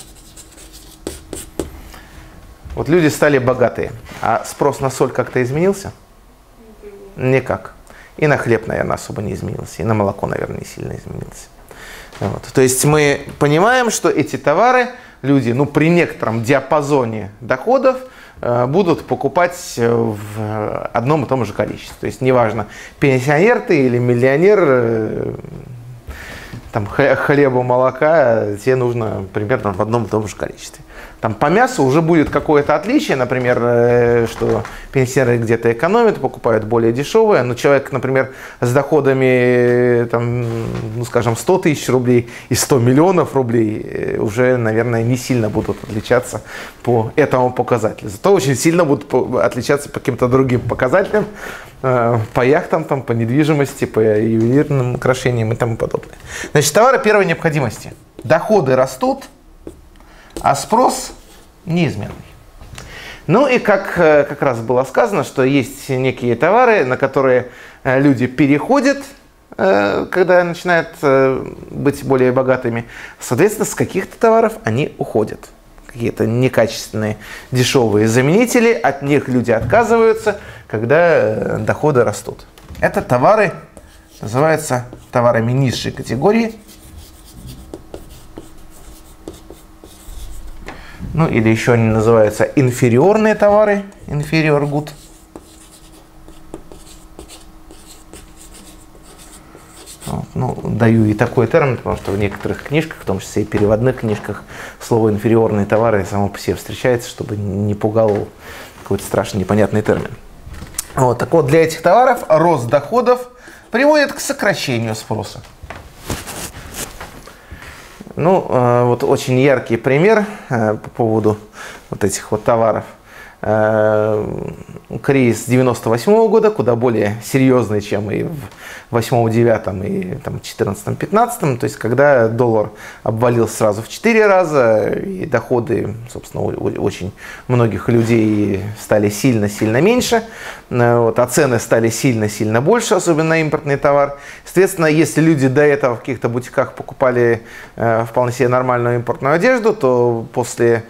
Вот люди стали богатые, а спрос на соль как-то изменился? Никак. И на хлеб, наверное, особо не изменился. И на молоко, наверное, не сильно изменился. Вот. То есть мы понимаем, что эти товары люди, ну, при некотором диапазоне доходов э, будут покупать в одном и том же количестве. То есть неважно, пенсионер ты или миллионер, э, там, хлеба, молока, тебе нужно примерно в одном и том же количестве. Там по мясу уже будет какое-то отличие, например, что пенсионеры где-то экономят, покупают более дешевое, но человек, например, с доходами, там, ну, скажем, сто тысяч рублей и сто миллионов рублей уже, наверное, не сильно будут отличаться по этому показателю. Зато очень сильно будут отличаться по каким-то другим показателям, по яхтам, там, по недвижимости, по ювелирным украшениям и тому подобное. Значит, товары первой необходимости. Доходы растут, а спрос неизменный. Ну и как как раз было сказано, что есть некие товары, на которые люди переходят, когда начинают быть более богатыми. Соответственно, с каких-то товаров они уходят. Какие-то некачественные, дешевые заменители, от них люди отказываются, когда доходы растут. Это товары, называются товарами низшей категории. Ну, или еще они называются инфериорные товары, inferior good. Вот, ну, даю и такой термин, потому что в некоторых книжках, в том числе и переводных книжках, слово инфериорные товары само по себе встречается, чтобы не пугал какой-то страшный непонятный термин. Вот, так вот, для этих товаров рост доходов приводит к сокращению спроса. Ну, э, вот очень яркий пример э, по поводу вот этих вот товаров. Э, кризис девяносто восьмого года, куда более серьезный, чем и в восьмом-девятом и там четырнадцатом-пятнадцатом. То есть, когда доллар обвалился сразу в четыре раза, и доходы, собственно, у, у очень многих людей стали сильно-сильно меньше, э, вот, а цены стали сильно-сильно больше, особенно на импортный товар. Соответственно, если люди до этого в каких-то бутиках покупали э, вполне себе нормальную импортную одежду, то после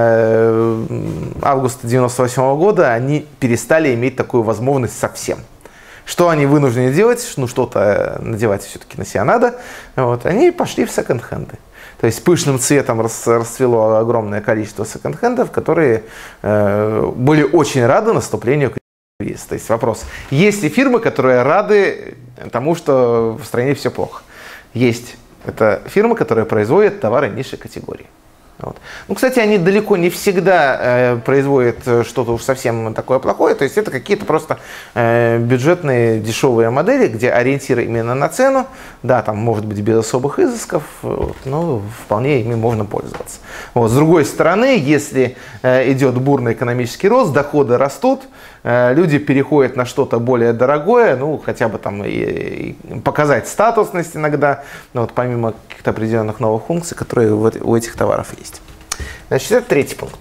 э, августа девяносто восьмого года они перестали иметь такую возможность совсем. Что они вынуждены делать? Ну, что-то надевать все-таки на себя надо. Вот, они пошли в секонд-хенды. То есть пышным цветом расцвело огромное количество секонд-хендов, которые э, были очень рады наступлению кризиса. То есть вопрос, есть ли фирмы, которые рады тому, что в стране все плохо? Есть. Это фирмы, которые производят товары низшей категории. Вот. Ну, кстати, они далеко не всегда э, производят что-то уж совсем такое плохое. То есть это какие-то просто э, бюджетные дешевые модели, где ориентиры именно на цену. Да, там может быть без особых изысков, вот, но вполне ими можно пользоваться. Вот. С другой стороны, если э, идет бурный экономический рост, доходы растут, э, люди переходят на что-то более дорогое, ну, хотя бы там и, и показать статусность иногда, ну, вот, помимо каких-то определенных новых функций, которые у, у этих товаров есть. Значит, это третий пункт.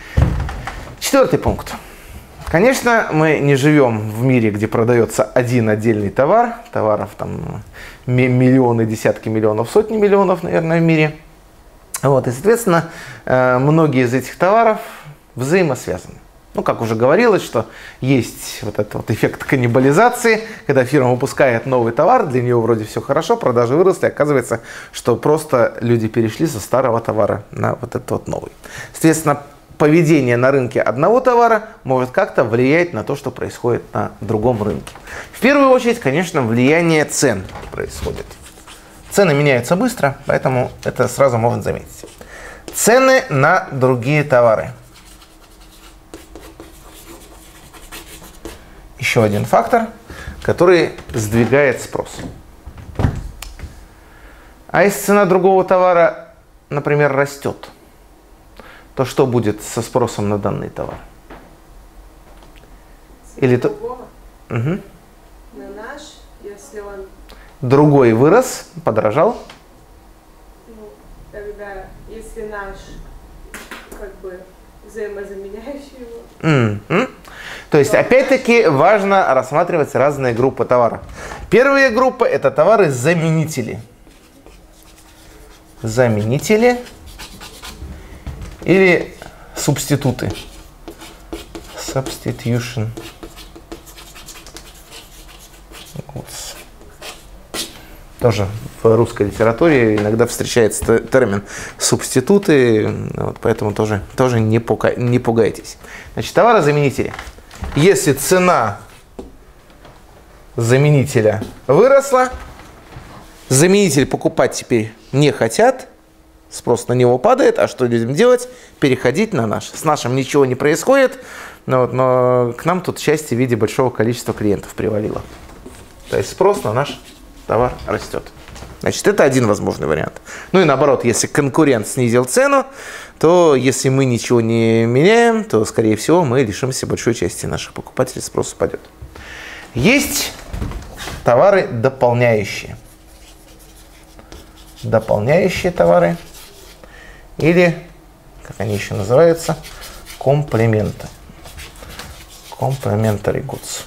Четвертый пункт. Конечно, мы не живем в мире, где продается один отдельный товар. Товаров там миллионы, десятки миллионов, сотни миллионов, наверное, в мире. Вот, и, соответственно, многие из этих товаров взаимосвязаны. Ну, как уже говорилось, что есть вот этот вот эффект каннибализации, когда фирма выпускает новый товар, для нее вроде все хорошо, продажи выросли, оказывается, что просто люди перешли со старого товара на вот этот вот новый. Соответственно, поведение на рынке одного товара может как-то влиять на то, что происходит на другом рынке. В первую очередь, конечно, влияние цен происходит. Цены меняются быстро, поэтому это сразу можно заметить. Цены на другие товары. Еще один фактор, который сдвигает спрос. А если цена другого товара, например, растет, то что будет со спросом на данный товар? Или то... Угу. На наш, если он... другой вырос, подорожал. Ну, тогда, если наш, как бы, взаимозаменяющий его. Mm-hmm. То есть, опять-таки, важно рассматривать разные группы товаров. Первая группа – это товары-заменители. Заменители или субституты. Substitution goods. Тоже в русской литературе иногда встречается термин субституты, вот, поэтому тоже, тоже не, пуга, не пугайтесь. Значит, товарозаменители. Если цена заменителя выросла, заменитель покупать теперь не хотят, спрос на него падает, а что людям делать? Переходить на наш. С нашим ничего не происходит, но, вот, но к нам тут счастье в виде большого количества клиентов привалило. То есть спрос на наш товар растет. Значит, это один возможный вариант. Ну и наоборот, если конкурент снизил цену, то если мы ничего не меняем, то, скорее всего, мы лишимся большой части наших покупателей, спрос упадет. Есть товары дополняющие. Дополняющие товары или, как они еще называются, комплементы. Complementary goods.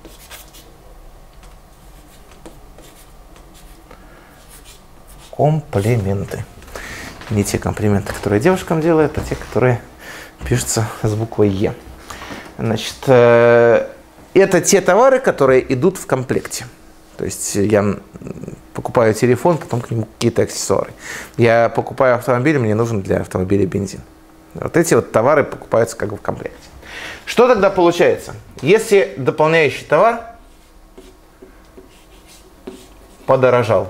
Комплименты. Не те комплименты, которые девушкам делают, а те, которые пишутся с буквой Е. Значит, э, это те товары, которые идут в комплекте. То есть я покупаю телефон, потом к нему какие-то аксессуары. Я покупаю автомобиль, мне нужен для автомобиля бензин. Вот эти вот товары покупаются как бы в комплекте. Что тогда получается? Если дополняющий товар подорожал,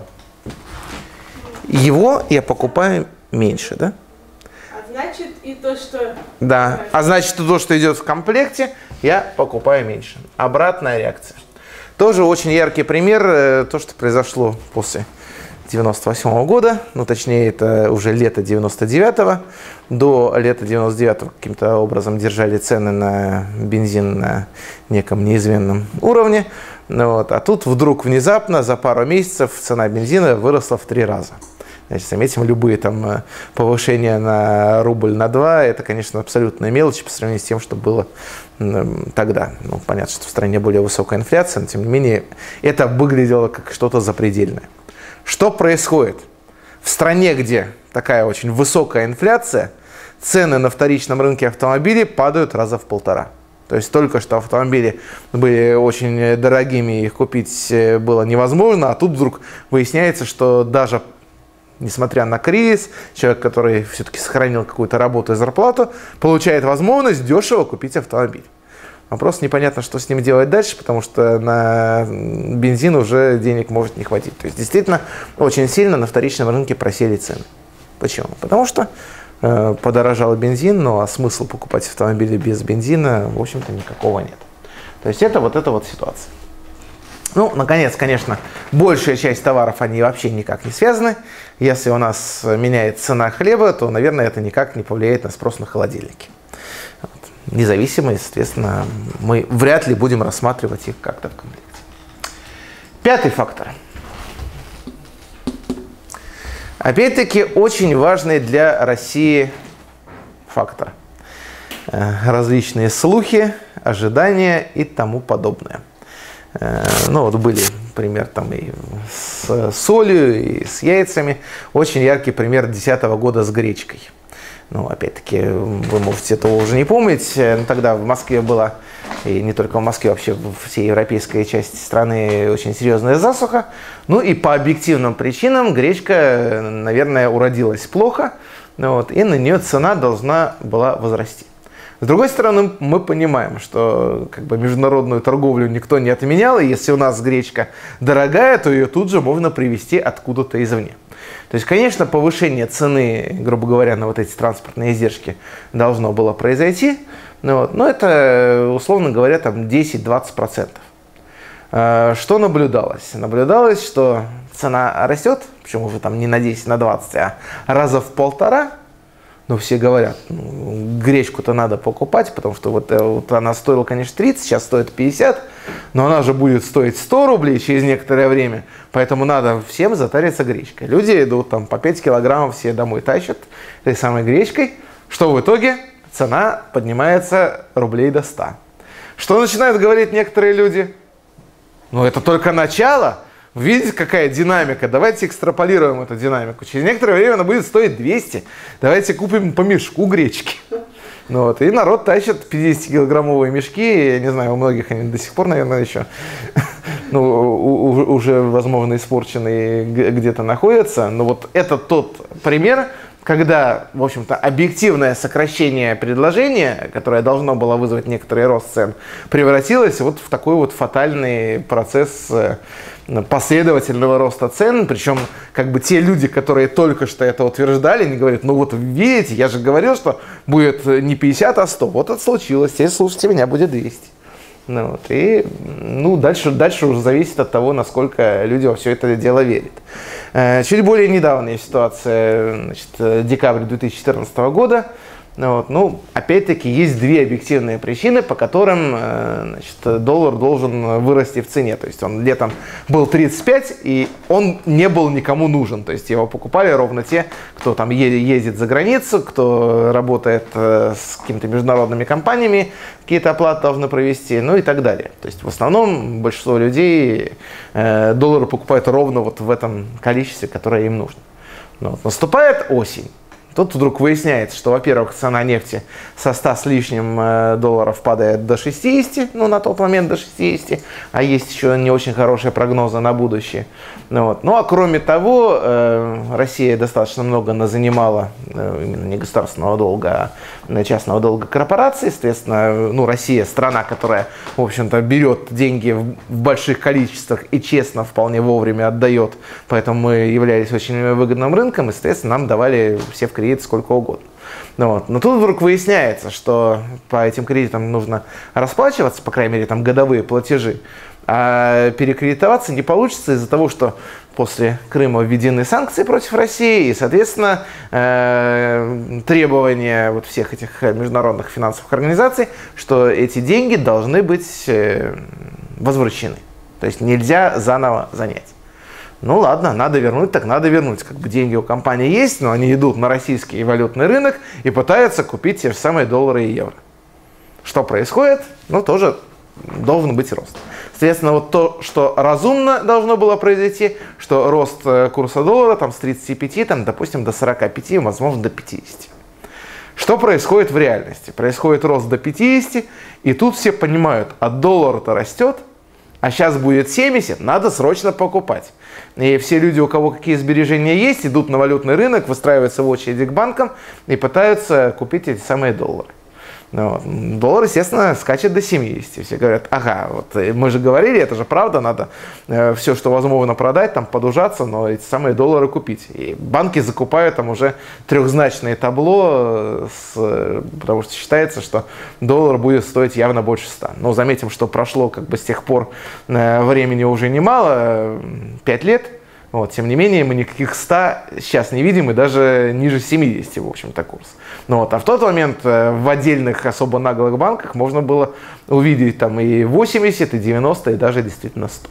его я покупаю меньше, да? А значит и то, что... Да, а значит и то, что идет в комплекте, я покупаю меньше. Обратная реакция. Тоже очень яркий пример, то, что произошло после девяносто восьмого года, ну точнее это уже лето девяносто девятого, до лета девяносто девятого каким-то образом держали цены на бензин на неком неизменном уровне, вот, а тут вдруг внезапно за пару месяцев цена бензина выросла в три раза. Значит, заметим, любые там повышения на рубль, на два, это, конечно, абсолютная мелочь по сравнению с тем, что было тогда. Ну, понятно, что в стране более высокая инфляция, но тем не менее это выглядело как что-то запредельное. Что происходит? В стране, где такая очень высокая инфляция, цены на вторичном рынке автомобилей падают раза в полтора. То есть только что автомобили были очень дорогими, их купить было невозможно, а тут вдруг выясняется, что даже несмотря на кризис, человек, который все-таки сохранил какую-то работу и зарплату, получает возможность дешево купить автомобиль. Вопрос непонятно, что с ним делать дальше, потому что на бензин уже денег может не хватить. То есть действительно очень сильно на вторичном рынке просели цены. Почему? Потому что э, подорожал бензин, ну а смысл покупать автомобили без бензина, в общем-то, никакого нет. То есть это вот эта вот ситуация. Ну, наконец, конечно, большая часть товаров, они вообще никак не связаны. Если у нас меняется цена хлеба, то, наверное, это никак не повлияет на спрос на холодильники. Вот. Независимо, естественно, мы вряд ли будем рассматривать их как-то в комплекте. Пятый фактор. Опять-таки, очень важный для России фактор. Различные слухи, ожидания и тому подобное. Ну вот были пример там и с солью, и с яйцами. Очень яркий пример две тысячи десятого года с гречкой. Ну, опять-таки, вы можете этого уже не помнить. Но тогда в Москве была, и не только в Москве, вообще в всей европейской части страны очень серьезная засуха. Ну и по объективным причинам гречка, наверное, уродилась плохо. Вот, и на нее цена должна была возрасти. С другой стороны, мы понимаем, что как бы, международную торговлю никто не отменял, и если у нас гречка дорогая, то ее тут же можно привезти откуда-то извне. То есть, конечно, повышение цены, грубо говоря, на вот эти транспортные издержки должно было произойти, но, вот, но это, условно говоря, там десять-двадцать процентов. Что наблюдалось? Наблюдалось, что цена растет, почему уже там не на десять, на двадцать, а раза в полтора. но все говорят, ну, гречку-то надо покупать, потому что вот, вот она стоила, конечно, тридцать, сейчас стоит пятьдесят, но она же будет стоить сто рублей через некоторое время, поэтому надо всем затариться гречкой. Люди идут там по пять килограммов все домой тащат этой самой гречкой, что в итоге цена поднимается рублей до ста. Что начинают говорить некоторые люди? Ну, это только начало. Видите, какая динамика? Давайте экстраполируем эту динамику. Через некоторое время она будет стоить двести. Давайте купим по мешку гречки. Ну, вот. И народ тащит пятидесятикилограммовые мешки. Я не знаю, у многих они до сих пор, наверное, еще ну, уже, возможно, испорченные где-то находятся. Но вот это тот пример, когда, в общем-то, объективное сокращение предложения, которое должно было вызвать некоторый рост цен, превратилось вот в такой вот фатальный процесс последовательного роста цен. Причем, как бы те люди, которые только что это утверждали, они говорят, ну вот видите, я же говорил, что будет не пятьдесят, а сто. Вот это случилось, теперь слушайте меня, будет двести. Ну, вот, и ну, дальше, дальше уже зависит от того, насколько люди во все это дело верят. Чуть более недавняя ситуация, значит, декабрь две тысячи четырнадцатого года. Вот, ну, опять-таки, есть две объективные причины, по которым значит, доллар должен вырасти в цене. То есть он летом был тридцать пять, и он не был никому нужен. То есть его покупали ровно те, кто там ездит за границу, кто работает с какими-то международными компаниями, какие-то оплаты должны провести, ну и так далее. То есть в основном большинство людей доллары покупают ровно вот в этом количестве, которое им нужно. Но вот наступает осень. Тут вдруг выясняется, что, во-первых, цена нефти со ста с лишним долларов падает до шестидесяти, ну, на тот момент до шестидесяти, а есть еще не очень хорошие прогнозы на будущее. Ну, вот. Ну, а кроме того, э, Россия достаточно много назанимала э, именно не государственного долга, а частного долга корпораций. Соответственно, ну, Россия страна, которая, в общем-то, берет деньги в, в больших количествах и честно, вполне вовремя отдает, поэтому мы являлись очень выгодным рынком, и, соответственно, нам давали все в кредит сколько угодно. Ну, вот. Но тут вдруг выясняется, что по этим кредитам нужно расплачиваться, по крайней мере, там годовые платежи, а перекредитоваться не получится из-за того, что после Крыма введены санкции против России, и, соответственно, э, требования вот всех этих международных финансовых организаций, что эти деньги должны быть э, возвращены. То есть нельзя заново занять. Ну ладно, надо вернуть, так надо вернуть. Как бы деньги у компании есть, но они идут на российский валютный рынок и пытаются купить те же самые доллары и евро. Что происходит? Ну, тоже должен быть рост. Соответственно, вот то, что разумно должно было произойти, что рост курса доллара там, с тридцати пяти, там, допустим, до сорока пяти, возможно, до пятидесяти. Что происходит в реальности? Происходит рост до пятидесяти, и тут все понимают, а доллар-то растет, а сейчас будет семьдесят, надо срочно покупать. И все люди, у кого какие сбережения есть, идут на валютный рынок, выстраиваются в очереди к банкам и пытаются купить эти самые доллары. Вот. Доллар, естественно, скачет до семидесяти. Все говорят, ага, вот мы же говорили, это же правда, надо э, все, что возможно продать, там подужаться, но эти самые доллары купить. И банки закупают там уже трехзначное табло, с, потому что считается, что доллар будет стоить явно больше ста. Но заметим, что прошло как бы с тех пор э, времени уже немало, пять лет. Вот, тем не менее, мы никаких ста сейчас не видим, и даже ниже семидесяти, в общем-то, курс. Ну, вот, а в тот момент в отдельных особо наглых банках можно было увидеть там и восемьдесят, и девяносто, и даже действительно сто.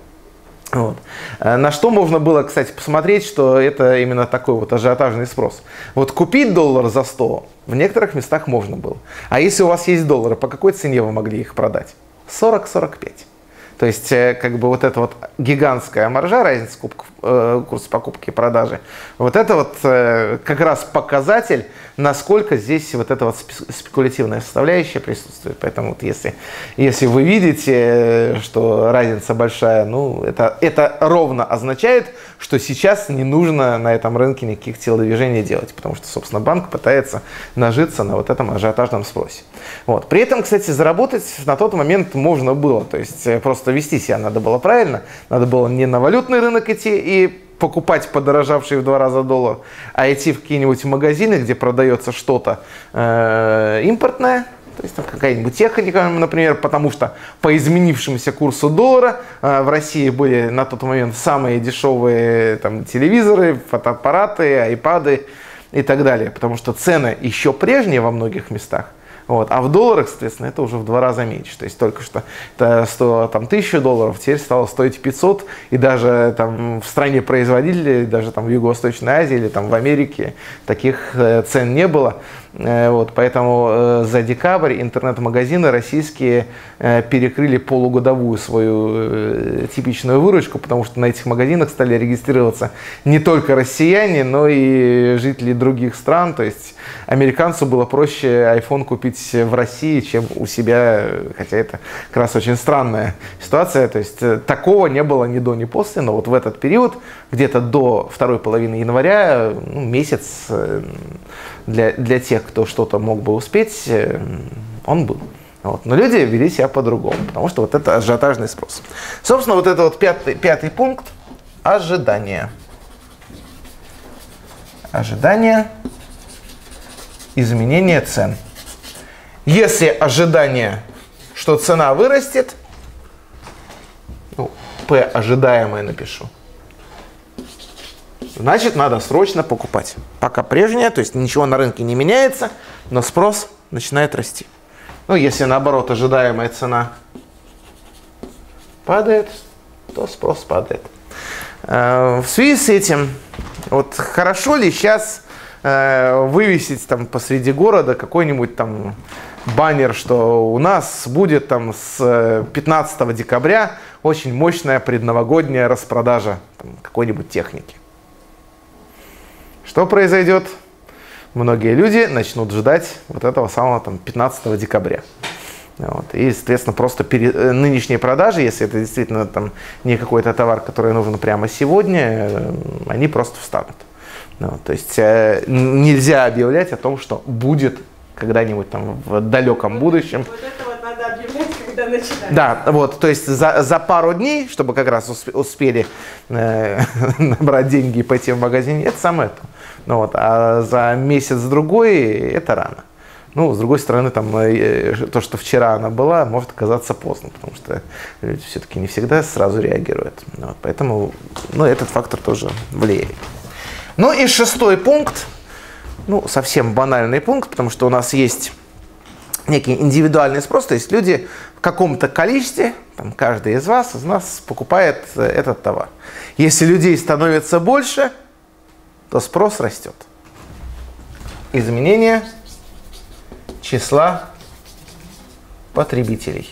Вот. На что можно было, кстати, посмотреть, что это именно такой вот ажиотажный спрос. Вот купить доллар за сто в некоторых местах можно было. А если у вас есть доллары, по какой цене вы могли их продать? сорок — сорок пять. То есть, как бы вот эта вот гигантская маржа, разница курса покупки и продажи, вот это вот как раз показатель, насколько здесь вот эта вот спекулятивная составляющая присутствует. Поэтому вот если, если вы видите, что разница большая, ну, это, это ровно означает, что сейчас не нужно на этом рынке никаких телодвижений делать, потому что, собственно, банк пытается нажиться на вот этом ажиотажном спросе. Вот. При этом, кстати, заработать на тот момент можно было, то есть просто вести себя надо было правильно, надо было не на валютный рынок идти и покупать подорожавший в два раза доллар, а идти в какие-нибудь магазины, где продается что-то э, импортное, то есть там какая-нибудь техника, например, потому что по изменившемуся курсу доллара э, в России были на тот момент самые дешевые там, телевизоры, фотоаппараты, айпады, и так далее, потому что цены еще прежние во многих местах. Вот. А в долларах, соответственно, это уже в два раза меньше. То есть только что это стоило там тысячу долларов, теперь стало стоить пятьсот. И даже там в стране производителей, даже там в Юго-Восточной Азии или там в Америке таких э, цен не было. Э, вот. Поэтому э, за декабрь интернет-магазины российские э, перекрыли полугодовую свою э, типичную выручку, потому что на этих магазинах стали регистрироваться не только россияне, но и жители других стран. То есть американцу было проще айфон купить в России, чем у себя, хотя это как раз очень странная ситуация. То есть такого не было ни до, ни после, но вот в этот период, где-то до второй половины января, ну, месяц для, для тех, кто что-то мог бы успеть, он был. Вот. Но люди вели себя по-другому, потому что вот это ажиотажный спрос. Собственно, вот это вот пятый, пятый пункт – ожидание. Ожидание изменения цен. Если ожидание, что цена вырастет, ну, P ожидаемое напишу, значит, надо срочно покупать. Пока прежнее, то есть ничего на рынке не меняется, но спрос начинает расти. Ну, если наоборот ожидаемая цена падает, то спрос падает. В связи с этим, вот хорошо ли сейчас вывесить там посреди города какой-нибудь там баннер, что у нас будет там с пятнадцатого декабря очень мощная предновогодняя распродажа какой-нибудь техники. Что произойдет? Многие люди начнут ждать вот этого самого там пятнадцатого декабря. Вот. И, соответственно, просто пере... нынешние продажи, если это действительно там не какой-то товар, который нужен прямо сегодня, они просто встанут. Ну, то есть э, нельзя объявлять о том, что будет когда-нибудь там в далеком будущем. Вот это вот надо объявлять, когда начинается. Да, вот, то есть за, за пару дней, чтобы как раз усп успели э, набрать деньги и пойти в магазин, это самое то. Ну, вот, а за месяц-другой это рано. Ну, с другой стороны, там, э, то, что вчера она была, может оказаться поздно, потому что люди все-таки не всегда сразу реагируют. Вот, поэтому ну, этот фактор тоже влияет. Ну и шестой пункт, ну совсем банальный пункт, потому что у нас есть некий индивидуальный спрос, то есть люди в каком-то количестве, там, каждый из вас, из нас покупает этот товар. Если людей становится больше, то спрос растет. Изменение числа потребителей.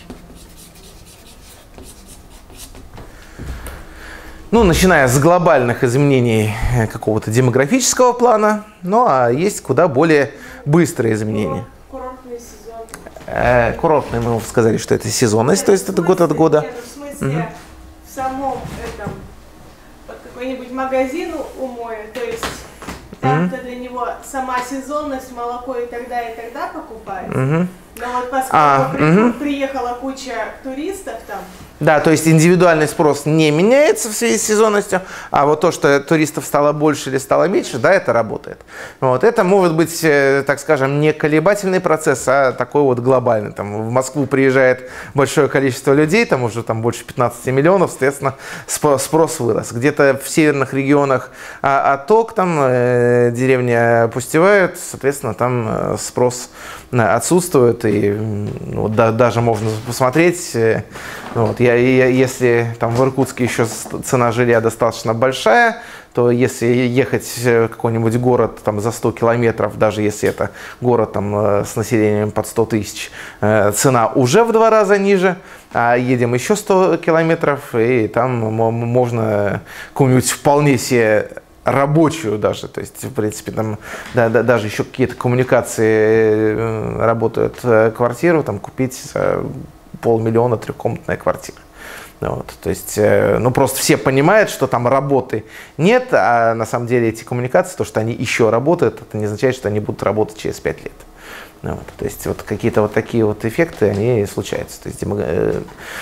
Ну, начиная с глобальных изменений какого-то демографического плана, ну, а есть куда более быстрые изменения. Курортный сезон. Э, курортный, мы сказали, что это сезонность, Нет, то есть это смысле, год от года. Нет, в смысле, угу. в самом этом, вот какой-нибудь магазин у Моя, то есть там-то угу. для него сама сезонность, молоко и тогда, и тогда покупается. Угу. Но вот поскольку а, при, угу. приехала куча туристов там. Да, то есть индивидуальный спрос не меняется в связи с сезонностью, а вот то, что туристов стало больше или стало меньше, да, это работает. Вот. Это может быть, так скажем, не колебательный процесс, а такой вот глобальный. Там, в Москву приезжает большое количество людей, там уже там, больше пятнадцати миллионов, соответственно, спрос вырос. Где-то в северных регионах отток, там э, деревни опустевают, соответственно, там спрос отсутствует, и ну, да, даже можно посмотреть, вот, я, я, если там в Иркутске еще цена жилья достаточно большая, то если ехать в какой-нибудь город там, за сто километров, даже если это город там, с населением под сто тысяч, цена уже в два раза ниже, а едем еще сто километров, и там можно какую-нибудь вполне себе рабочую даже, то есть, в принципе, там да, да, даже еще какие-то коммуникации работают, квартиру там купить за полмиллиона трехкомнатная квартира. Вот, то есть, ну просто все понимают, что там работы нет, а на самом деле эти коммуникации, то, что они еще работают, это не означает, что они будут работать через пять лет. Вот, то есть вот какие-то вот такие вот эффекты, они случаются. То есть, э,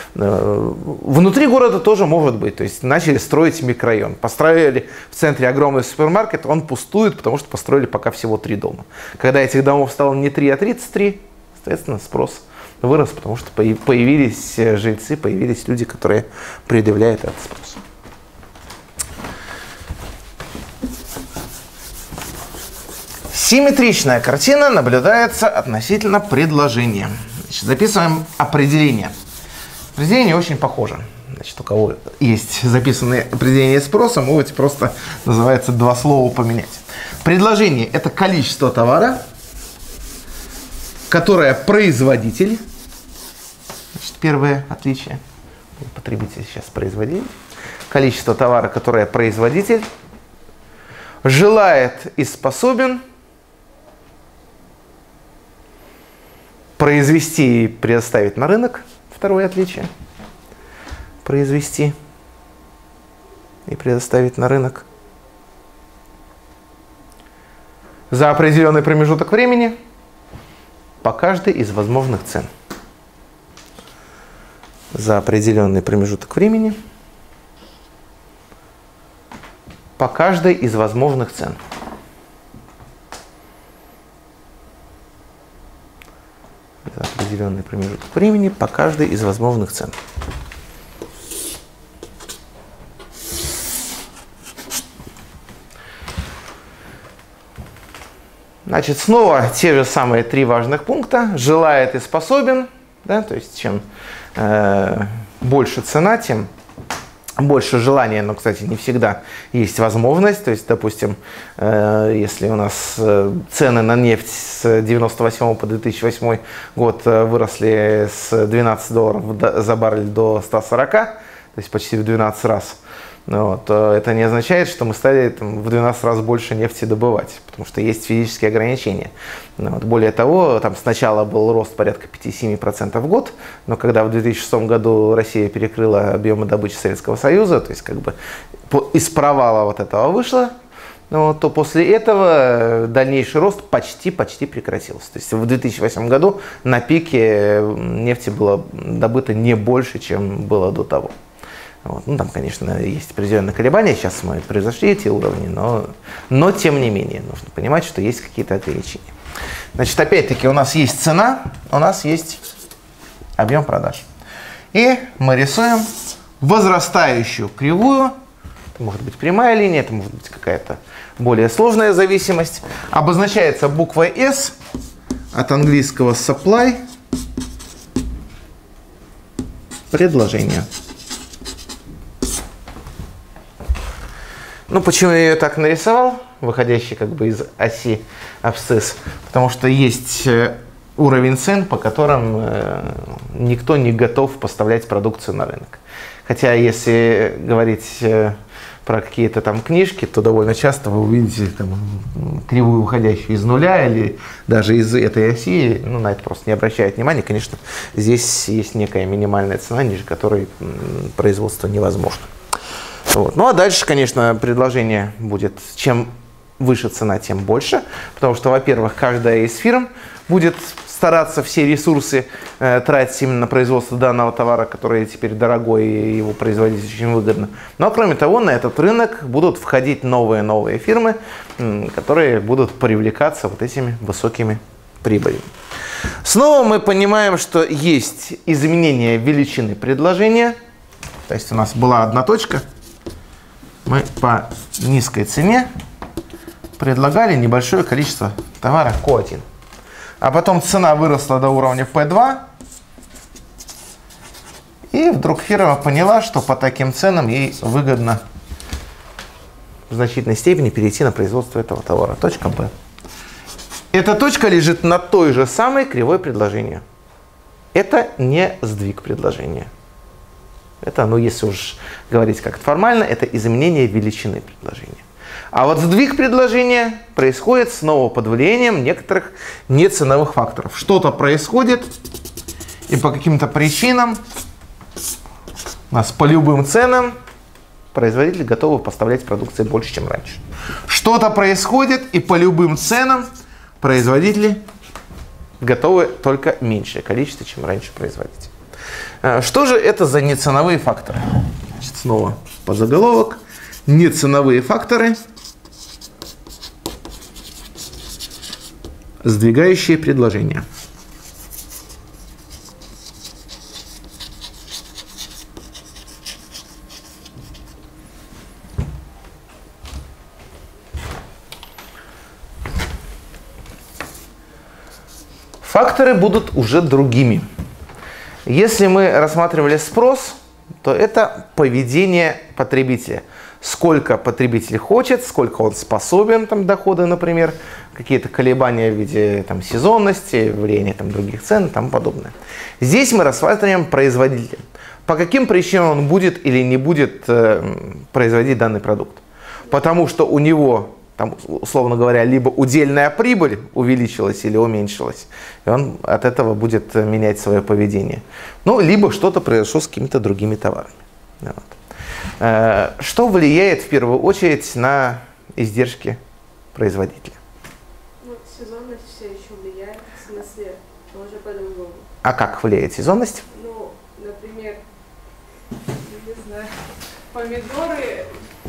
э, внутри города тоже может быть. То есть начали строить микрорайон. Построили в центре огромный супермаркет, он пустует, потому что построили пока всего три дома. Когда этих домов стало не три, а тридцать три, соответственно, спрос вырос, потому что появились жильцы, появились люди, которые предъявляют этот спрос. Симметричная картина наблюдается относительно предложения. Значит, записываем определение. Определение очень похоже. Значит, у кого есть записанные определения спроса, можете просто, называется, два слова поменять. Предложение – это количество товара, которое производитель, значит, первое отличие, потребитель сейчас производитель, количество товара, которое производитель желает и способен произвести и предоставить на рынок, второе отличие, произвести и предоставить на рынок за определенный промежуток времени по каждой из возможных цен. За определенный промежуток времени по каждой из возможных цен. За определенный промежуток времени по каждой из возможных цен. Значит, снова те же самые три важных пункта. Желает и способен. Да, то есть, чем э, больше цена, тем больше желания. Но, кстати, не всегда есть возможность. То есть, допустим, э, если у нас э, цены на нефть с девяносто восьмого по две тысячи восьмой год э, выросли с двенадцати долларов за баррель до ста сорока, то есть почти в двенадцать раз, вот, это не означает, что мы стали там в двенадцать раз больше нефти добывать, потому что есть физические ограничения. Вот. Более того, там сначала был рост порядка пяти-семи процентов в год, но когда в две тысячи шестом году Россия перекрыла объемы добычи Советского Союза, то есть как бы из провала вот этого вышло, вот, то после этого дальнейший рост почти-почти прекратился. То есть в две тысячи восьмом году на пике нефти было добыто не больше, чем было до того. Вот. Ну, там, конечно, есть определенные колебания, сейчас мы превзошли эти уровни, но, но тем не менее нужно понимать, что есть какие-то ограничения. Значит, опять-таки у нас есть цена, у нас есть объем продаж. И мы рисуем возрастающую кривую, это может быть прямая линия, это может быть какая-то более сложная зависимость, обозначается буквой S от английского supply, предложение. Ну, почему я ее так нарисовал, выходящий как бы из оси абсцисс? Потому что есть уровень цен, по которым э, никто не готов поставлять продукцию на рынок. Хотя, если говорить э, про какие-то там книжки, то довольно часто вы увидите там кривую, выходящую из нуля или даже из этой оси. Ну, на это просто не обращают внимания. Конечно, здесь есть некая минимальная цена, ниже которой м, производство невозможно. Вот. Ну а дальше, конечно, предложение будет, чем выше цена, тем больше, потому что, во-первых, каждая из фирм будет стараться все ресурсы э, тратить именно на производство данного товара, который теперь дорогой и его производить очень выгодно. Но, кроме того, на этот рынок будут входить новые-новые фирмы, м, которые будут привлекаться вот этими высокими прибылями. Снова мы понимаем, что есть изменение величины предложения, то есть у нас была одна точка, мы по низкой цене предлагали небольшое количество товара Q один. А потом цена выросла до уровня P два. И вдруг фирма поняла, что по таким ценам ей выгодно в значительной степени перейти на производство этого товара. Точка P. Эта точка лежит на той же самой кривой предложения. Это не сдвиг предложения. Это, ну, если уж говорить как-то формально, это изменение величины предложения. А вот сдвиг предложения происходит снова под влиянием некоторых неценовых факторов. Что-то происходит, и по каким-то причинам у нас по любым ценам производители готовы поставлять продукции больше, чем раньше. Что-то происходит, и по любым ценам производители готовы только меньшее количество, чем раньше производить. Что же это за неценовые факторы? Значит, снова подзаголовок. Неценовые факторы, сдвигающие предложения. Факторы будут уже другими. Если мы рассматривали спрос, то это поведение потребителя. Сколько потребитель хочет, сколько он способен, там, доходы, например, какие-то колебания в виде там, сезонности, влияния там, других цен и тому подобное. Здесь мы рассматриваем производителя. По каким причинам он будет или не будет э, производить данный продукт. Потому что у него, там, условно говоря, либо удельная прибыль увеличилась или уменьшилась, и он от этого будет менять свое поведение. Ну, либо что-то произошло с какими-то другими товарами. Вот. Что влияет в первую очередь на издержки производителя? Ну, сезонность все еще влияет, в смысле, но уже по-другому. А как влияет сезонность? Ну, например, не знаю, помидоры.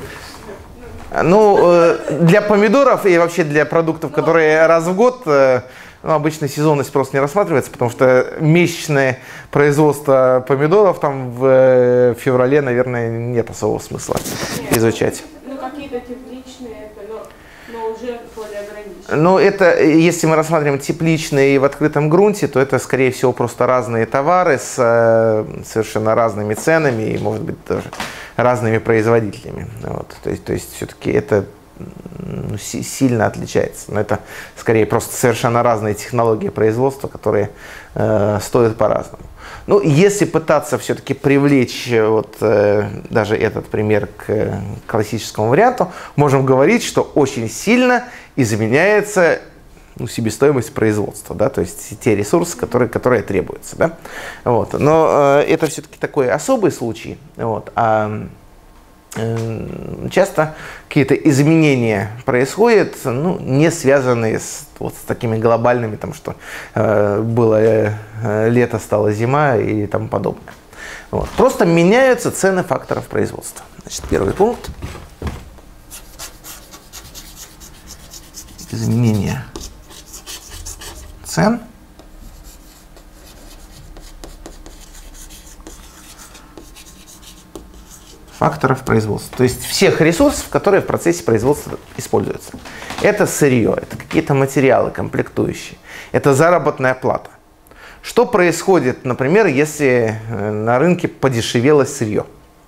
Ну, для помидоров и вообще для продуктов, которые раз в год, ну, обычно сезонность просто не рассматривается, потому что месячное производство помидоров там в феврале, наверное, нет особого смысла нет, изучать. Ну, какие-то тепличные, это, но, но уже более ограничено. Ну, это, если мы рассматриваем тепличные и в открытом грунте, то это, скорее всего, просто разные товары с совершенно разными ценами и, может быть, даже разными производителями. Вот. То есть, то есть все-таки это ну, сильно отличается. Но это скорее просто совершенно разные технологии производства, которые э, стоят по-разному. Ну, если пытаться все-таки привлечь вот, э, даже этот пример к классическому варианту, можем говорить, что очень сильно изменяется ну, себестоимость производства, да, то есть те ресурсы, которые, которые требуются. Да? Вот. Но э, это все-таки такой особый случай. Вот. А часто какие-то изменения происходят, ну, не связанные с, вот, с такими глобальными, там, что э, было э, лето, стала зима и тому подобное. Вот. Просто меняются цены факторов производства. Значит, первый пункт. Изменение цен. Факторов производства, то есть всех ресурсов, которые в процессе производства используются. Это сырье, это какие-то материалы комплектующие, это заработная плата. Что происходит, например, если на рынке подешевело сырье?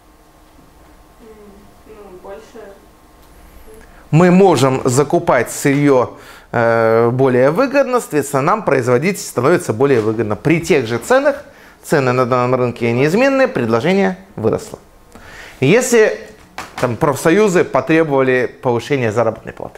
Ну, больше. Мы можем закупать сырье э, более выгодно, соответственно, нам производить становится более выгодно. При тех же ценах, цены на данном рынке неизменные, предложение выросло. Если там, профсоюзы потребовали повышения заработной платы,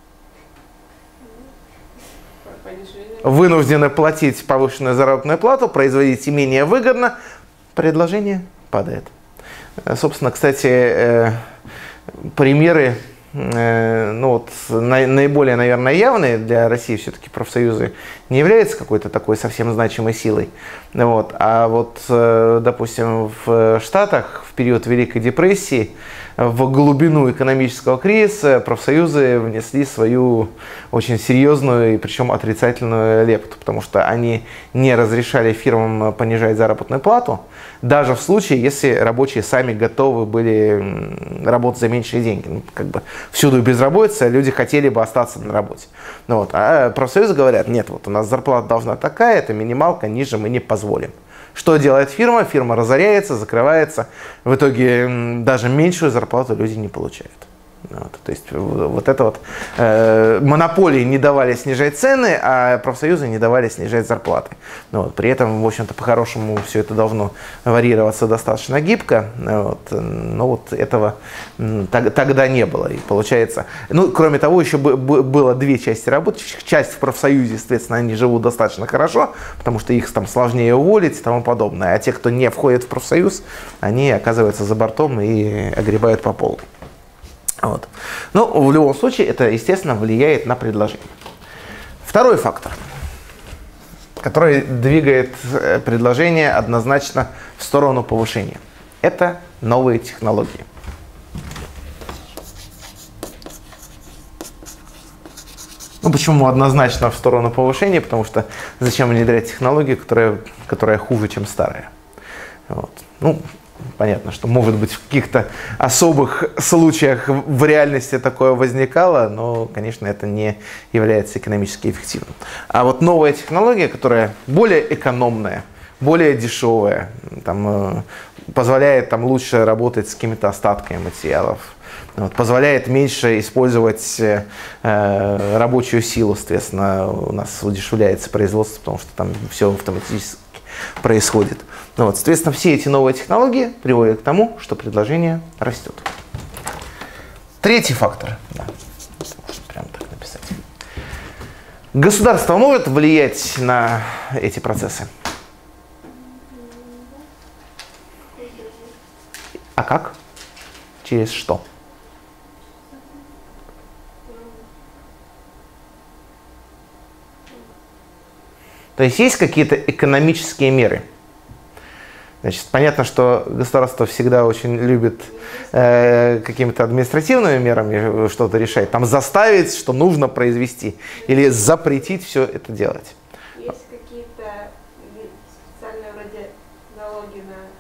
вынуждены платить повышенную заработную плату, производить менее выгодно, предложение падает. Собственно, кстати, примеры, ну вот, наиболее, наверное, явные для России все-таки профсоюзы не являются какой-то такой совсем значимой силой. Вот. А вот, допустим, в Штатах в период Великой депрессии в глубину экономического кризиса профсоюзы внесли свою очень серьезную и причем отрицательную лепту, потому что они не разрешали фирмам понижать заработную плату, даже в случае, если рабочие сами готовы были работать за меньшие деньги. Ну, как бы всюду безработица, люди хотели бы остаться на работе. Ну, вот. А профсоюзы говорят, нет, вот у нас зарплата должна такая, это минималка, ниже мы не позволим. Что делает фирма? Фирма разоряется, закрывается. В итоге даже меньшую зарплату люди не получают. Вот, то есть вот это вот э, монополии не давали снижать цены, а профсоюзы не давали снижать зарплаты. Вот, при этом, в общем-то, по-хорошему все это должно варьироваться достаточно гибко. Вот, но вот этого так, тогда не было. И получается, ну, кроме того, еще было две части рабочих. Часть в профсоюзе, соответственно, они живут достаточно хорошо, потому что их там сложнее уволить и тому подобное. А те, кто не входит в профсоюз, они оказываются за бортом и огребают по полу. Вот. Но в любом случае это, естественно, влияет на предложение. Второй фактор, который двигает предложение однозначно в сторону повышения, это новые технологии. Ну, почему однозначно в сторону повышения? Потому что зачем внедрять технологию, которая, которая хуже, чем старая? Вот. Ну, понятно, что, может быть, в каких-то особых случаях в реальности такое возникало, но, конечно, это не является экономически эффективным. А вот новая технология, которая более экономная, более дешевая, там, позволяет там, лучше работать с какими-то остатками материалов, вот, позволяет меньше использовать э, рабочую силу, соответственно, у нас удешевляется производство, потому что там все автоматически происходит. Ну, вот, соответственно, все эти новые технологии приводят к тому, что предложение растет. Третий фактор. Да, прямо так написать. Государство может влиять на эти процессы? А как? Через что? То есть есть какие-то экономические меры. Значит, понятно, что государство всегда очень любит э, какими-то административными мерами что-то решать. Там заставить, что нужно произвести. Или запретить все это делать. Есть какие-то специальные вроде налоги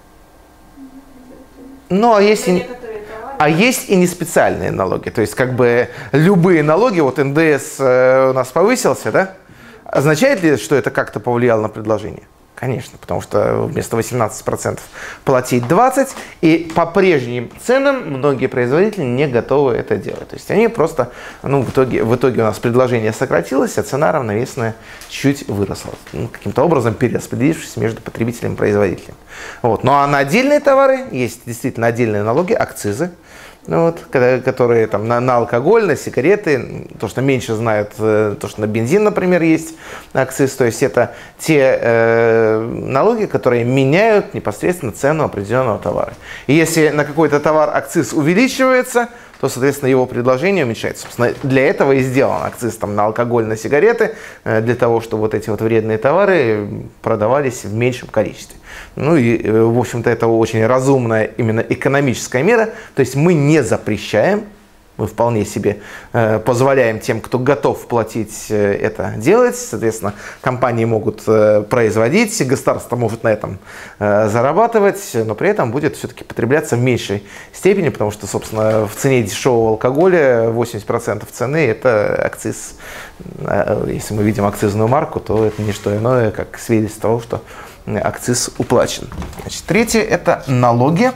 на, ну, а есть, на и, некоторые товары? А есть и не специальные налоги. То есть как бы любые налоги, вот эн дэ эс э, у нас повысился, да? Означает ли, что это как-то повлияло на предложение? Конечно, потому что вместо восемнадцати процентов платить двадцать процентов, и по прежним ценам многие производители не готовы это делать. То есть они просто, ну, в итоге, в итоге у нас предложение сократилось, а цена равновесная чуть выросла. Ну, каким-то образом перераспределившись между потребителем и производителем. Вот. Ну а на отдельные товары есть действительно отдельные налоги, акцизы. Ну, вот, которые там, на, на алкоголь, на сигареты, то, что меньше знают, то, что на бензин, например, есть акциз. То есть это те э, налоги, которые меняют непосредственно цену определенного товара. И если на какой-то товар акциз увеличивается, то, соответственно, его предложение уменьшается. Собственно, для этого и сделан акциз там, на алкоголь, на сигареты, э, для того, чтобы вот эти вот вредные товары продавались в меньшем количестве. Ну и, в общем-то, это очень разумная именно экономическая мера. То есть мы не запрещаем, мы вполне себе э, позволяем тем, кто готов платить, э, это делать. Соответственно, компании могут э, производить, государство может на этом э, зарабатывать, но при этом будет все-таки потребляться в меньшей степени, потому что, собственно, в цене дешевого алкоголя восемьдесят процентов цены – это акциз. Если мы видим акцизную марку, то это не что иное, как свидетельство того, что акциз уплачен. Значит, третье – это налоги.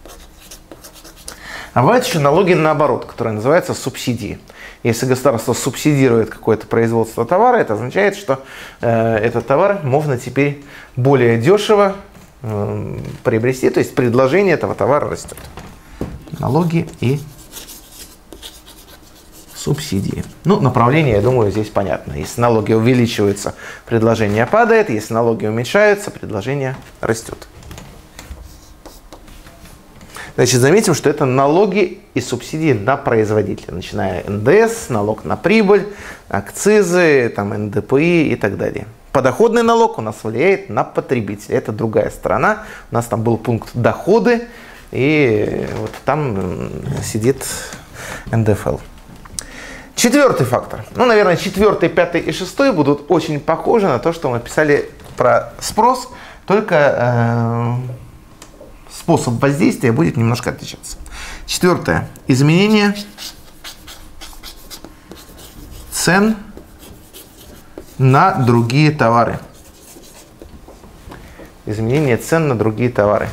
А бывают еще налоги наоборот, которые называются субсидии. Если государство субсидирует какое-то производство товара, это означает, что э, этот товар можно теперь более дешево э, приобрести, то есть предложение этого товара растет. Налоги и субсидии. Ну, направление, я думаю, здесь понятно. Если налоги увеличиваются, предложение падает. Если налоги уменьшаются, предложение растет. Значит, заметим, что это налоги и субсидии на производителя, начиная эн дэ эс, налог на прибыль, акцизы, там, эн дэ пэ и и так далее. Подоходный налог у нас влияет на потребителя. Это другая сторона. У нас там был пункт доходы, и вот там сидит эн дэ эф эл. Четвертый фактор. Ну, наверное, четвертый, пятый и шестой будут очень похожи на то, что мы писали про спрос, только э, способ воздействия будет немножко отличаться. Четвертое. Изменение цен на другие товары. Изменение цен на другие товары.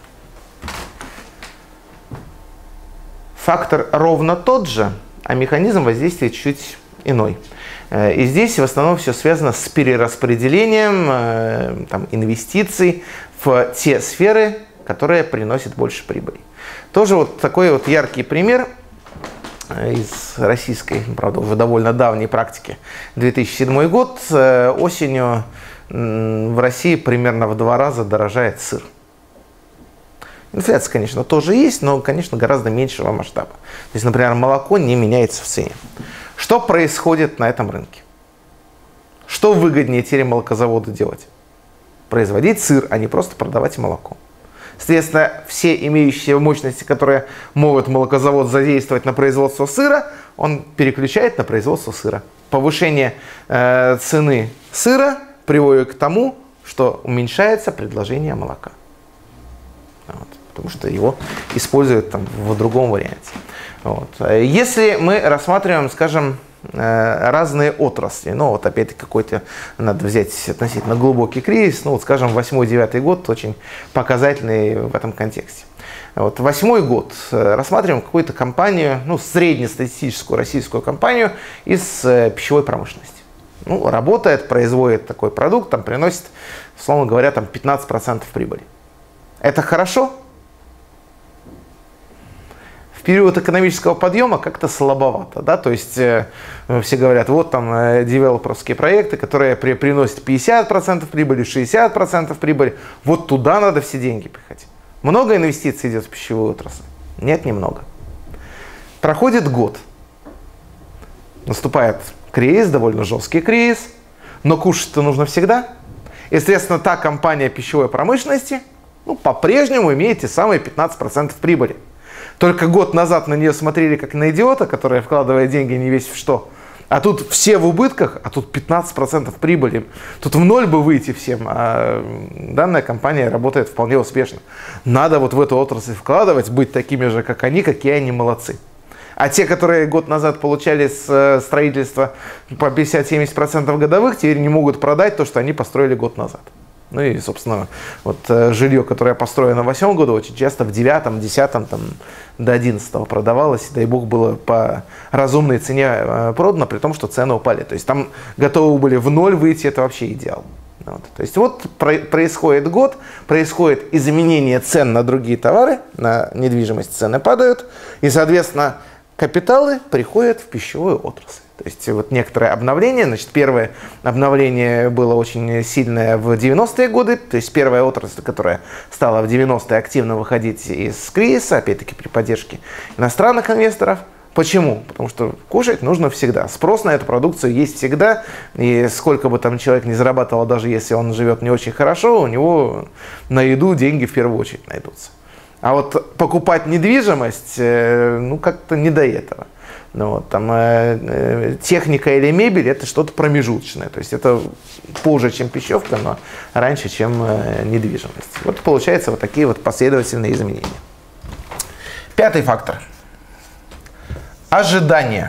Фактор ровно тот же, а механизм воздействия чуть иной. И здесь в основном все связано с перераспределением там, инвестиций в те сферы, которые приносят больше прибыли. Тоже вот такой вот яркий пример из российской, правда, уже довольно давней практики. две тысячи седьмой год. Осенью в России примерно в два раза дорожает сыр. Инфляция, конечно, тоже есть, но, конечно, гораздо меньшего масштаба. То есть, например, молоко не меняется в цене. Что происходит на этом рынке? Что выгоднее теперь молокозаводу делать? Производить сыр, а не просто продавать молоко. Соответственно, все имеющиеся мощности, которые могут молокозавод задействовать на производство сыра, он переключает на производство сыра. Повышение э, цены сыра приводит к тому, что уменьшается предложение молока. Вот. потому что его используют там в другом варианте. Вот. Если мы рассматриваем, скажем, разные отрасли, ну вот опять-таки какой-то надо взять относительно глубокий кризис, ну вот скажем восьмой-девятый год очень показательный в этом контексте. Вот восьмой год рассматриваем какую-то компанию, ну среднестатистическую российскую компанию из пищевой промышленности. Ну, работает, производит такой продукт, там приносит, условно говоря, там пятнадцать процентов прибыли. Это хорошо? В период экономического подъема как-то слабовато, да, то есть э, все говорят, вот там э, девелоперские проекты, которые при, приносят пятьдесят процентов прибыли, шестьдесят процентов прибыли, вот туда надо все деньги пихать. Много инвестиций идет в пищевую отрасль? Нет, немного. Проходит год, наступает кризис, довольно жесткий кризис, но кушать-то нужно всегда. Естественно, та компания пищевой промышленности ну, по-прежнему имеет те самые пятнадцать процентов прибыли. Только год назад на нее смотрели как на идиота, который вкладывает деньги не весь в что. А тут все в убытках, а тут пятнадцать процентов прибыли. Тут в ноль бы выйти всем, а данная компания работает вполне успешно. Надо вот в эту отрасль вкладывать, быть такими же, как они, какие они молодцы. А те, которые год назад получали с строительства по пятьдесят-семьдесят процентов годовых, теперь не могут продать то, что они построили год назад. Ну и, собственно, вот жилье, которое построено в восьмом году, очень часто в девятом, десятом, там, до одиннадцатого продавалось, дай бог, было по разумной цене продано, при том, что цены упали. То есть там готовы были в ноль выйти, это вообще идеал. Вот. То есть вот происходит год, происходит изменение цен на другие товары, на недвижимость цены падают, и, соответственно, капиталы приходят в пищевую отрасль. То есть вот некоторое обновление, значит, первое обновление было очень сильное в девяностые годы, то есть первая отрасль, которая стала в девяностые активно выходить из кризиса, опять-таки при поддержке иностранных инвесторов. Почему? Потому что кушать нужно всегда. Спрос на эту продукцию есть всегда, и сколько бы там человек ни зарабатывал, даже если он живет не очень хорошо, у него на еду деньги в первую очередь найдутся. А вот покупать недвижимость, ну как-то не до этого. Ну, вот, там, э, э, техника или мебель – это что-то промежуточное. То есть это позже, чем пищевка, но раньше, чем э, недвижимость. Вот получается вот такие вот последовательные изменения. Пятый фактор. Ожидания.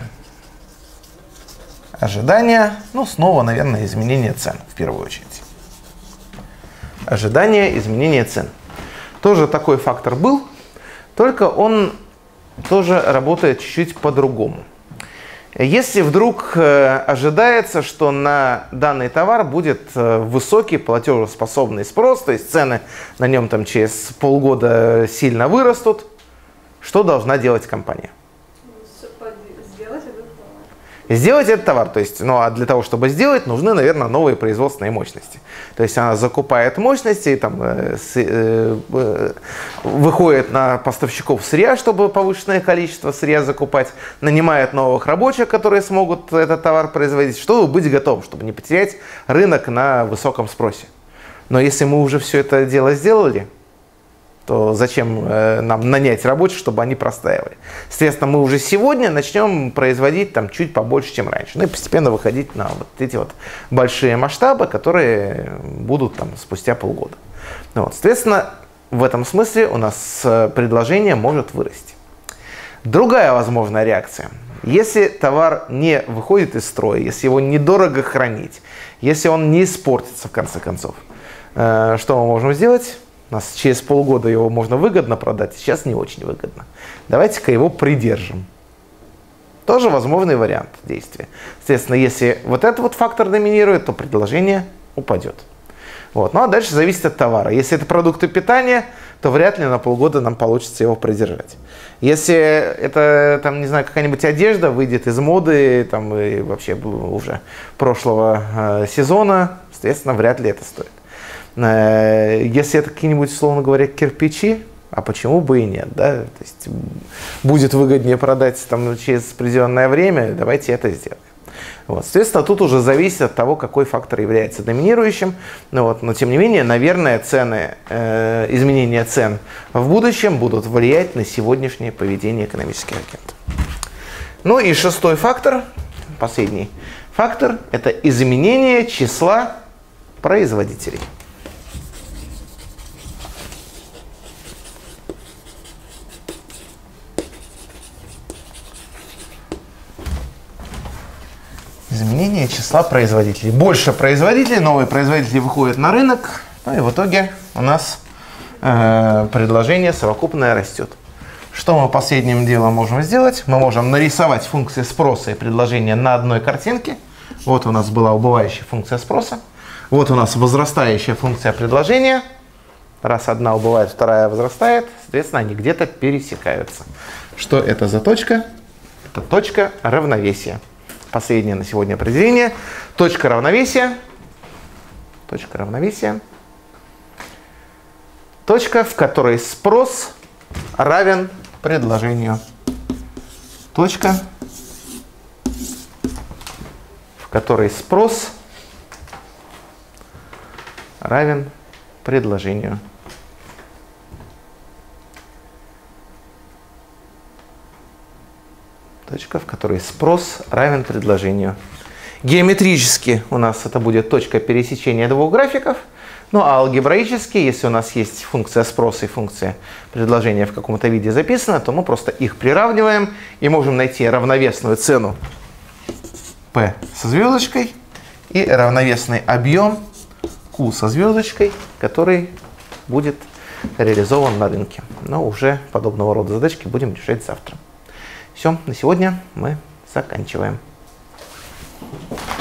Ожидания, ну снова, наверное, изменение цен в первую очередь. Ожидание изменения цен. Тоже такой фактор был, только он тоже работает чуть-чуть по-другому. Если вдруг э, ожидается, что на данный товар будет э, высокий платежеспособный спрос, то есть цены на нем там через полгода сильно вырастут, что должна делать компания? Сделать этот товар, то есть, ну а для того, чтобы сделать, нужны, наверное, новые производственные мощности. То есть она закупает мощности, и, там, э, с, э, э, выходит на поставщиков сырья, чтобы повышенное количество сырья закупать, нанимает новых рабочих, которые смогут этот товар производить, чтобы быть готовым, чтобы не потерять рынок на высоком спросе. Но если мы уже все это дело сделали, то зачем э, нам нанять рабочих, чтобы они простаивали? Соответственно, мы уже сегодня начнем производить там чуть побольше, чем раньше. Ну и постепенно выходить на вот эти вот большие масштабы, которые будут там спустя полгода. Ну, вот, соответственно, в этом смысле у нас предложение может вырасти. Другая возможная реакция. Если товар не выходит из строя, если его недорого хранить, если он не испортится в конце концов, э, что мы можем сделать? У нас через полгода его можно выгодно продать, сейчас не очень выгодно. Давайте-ка его придержим. Тоже возможный вариант действия. Соответственно, если вот этот вот фактор доминирует, то предложение упадет. Вот. Ну а дальше зависит от товара. Если это продукты питания, то вряд ли на полгода нам получится его придержать. Если это, там, не знаю, какая-нибудь одежда выйдет из моды, там, и вообще уже прошлого э, сезона, соответственно, вряд ли это стоит. Если это какие-нибудь, условно говоря, кирпичи, а почему бы и нет, да? То есть будет выгоднее продать там через определенное время, давайте это сделаем. Вот. Соответственно, тут уже зависит от того, какой фактор является доминирующим. Ну, вот, но тем не менее, наверное, цены, э, изменения цен в будущем будут влиять на сегодняшнее поведение экономических агентов. Ну и шестой фактор, последний фактор, это изменение числа производителей. изменение числа производителей. Больше производителей, новые производители выходят на рынок, ну и в итоге у нас э, предложение совокупное растет. Что мы последним делом можем сделать? Мы можем нарисовать функции спроса и предложения на одной картинке. Вот у нас была убывающая функция спроса. Вот у нас возрастающая функция предложения. Раз одна убывает, вторая возрастает, соответственно, они где-то пересекаются. Что это за точка? Это точка равновесия. Последнее на сегодня определение. Точка равновесия. Точка равновесия. Точка, в которой спрос равен предложению. Точка, в которой спрос равен предложению. Точка, в которой спрос равен предложению. Геометрически у нас это будет точка пересечения двух графиков. Ну а алгебраически, если у нас есть функция спроса и функция предложения в каком-то виде записана, то мы просто их приравниваем и можем найти равновесную цену P со звездочкой и равновесный объем Q со звездочкой, который будет реализован на рынке. Но уже подобного рода задачки будем решать завтра. Все, на сегодня мы заканчиваем.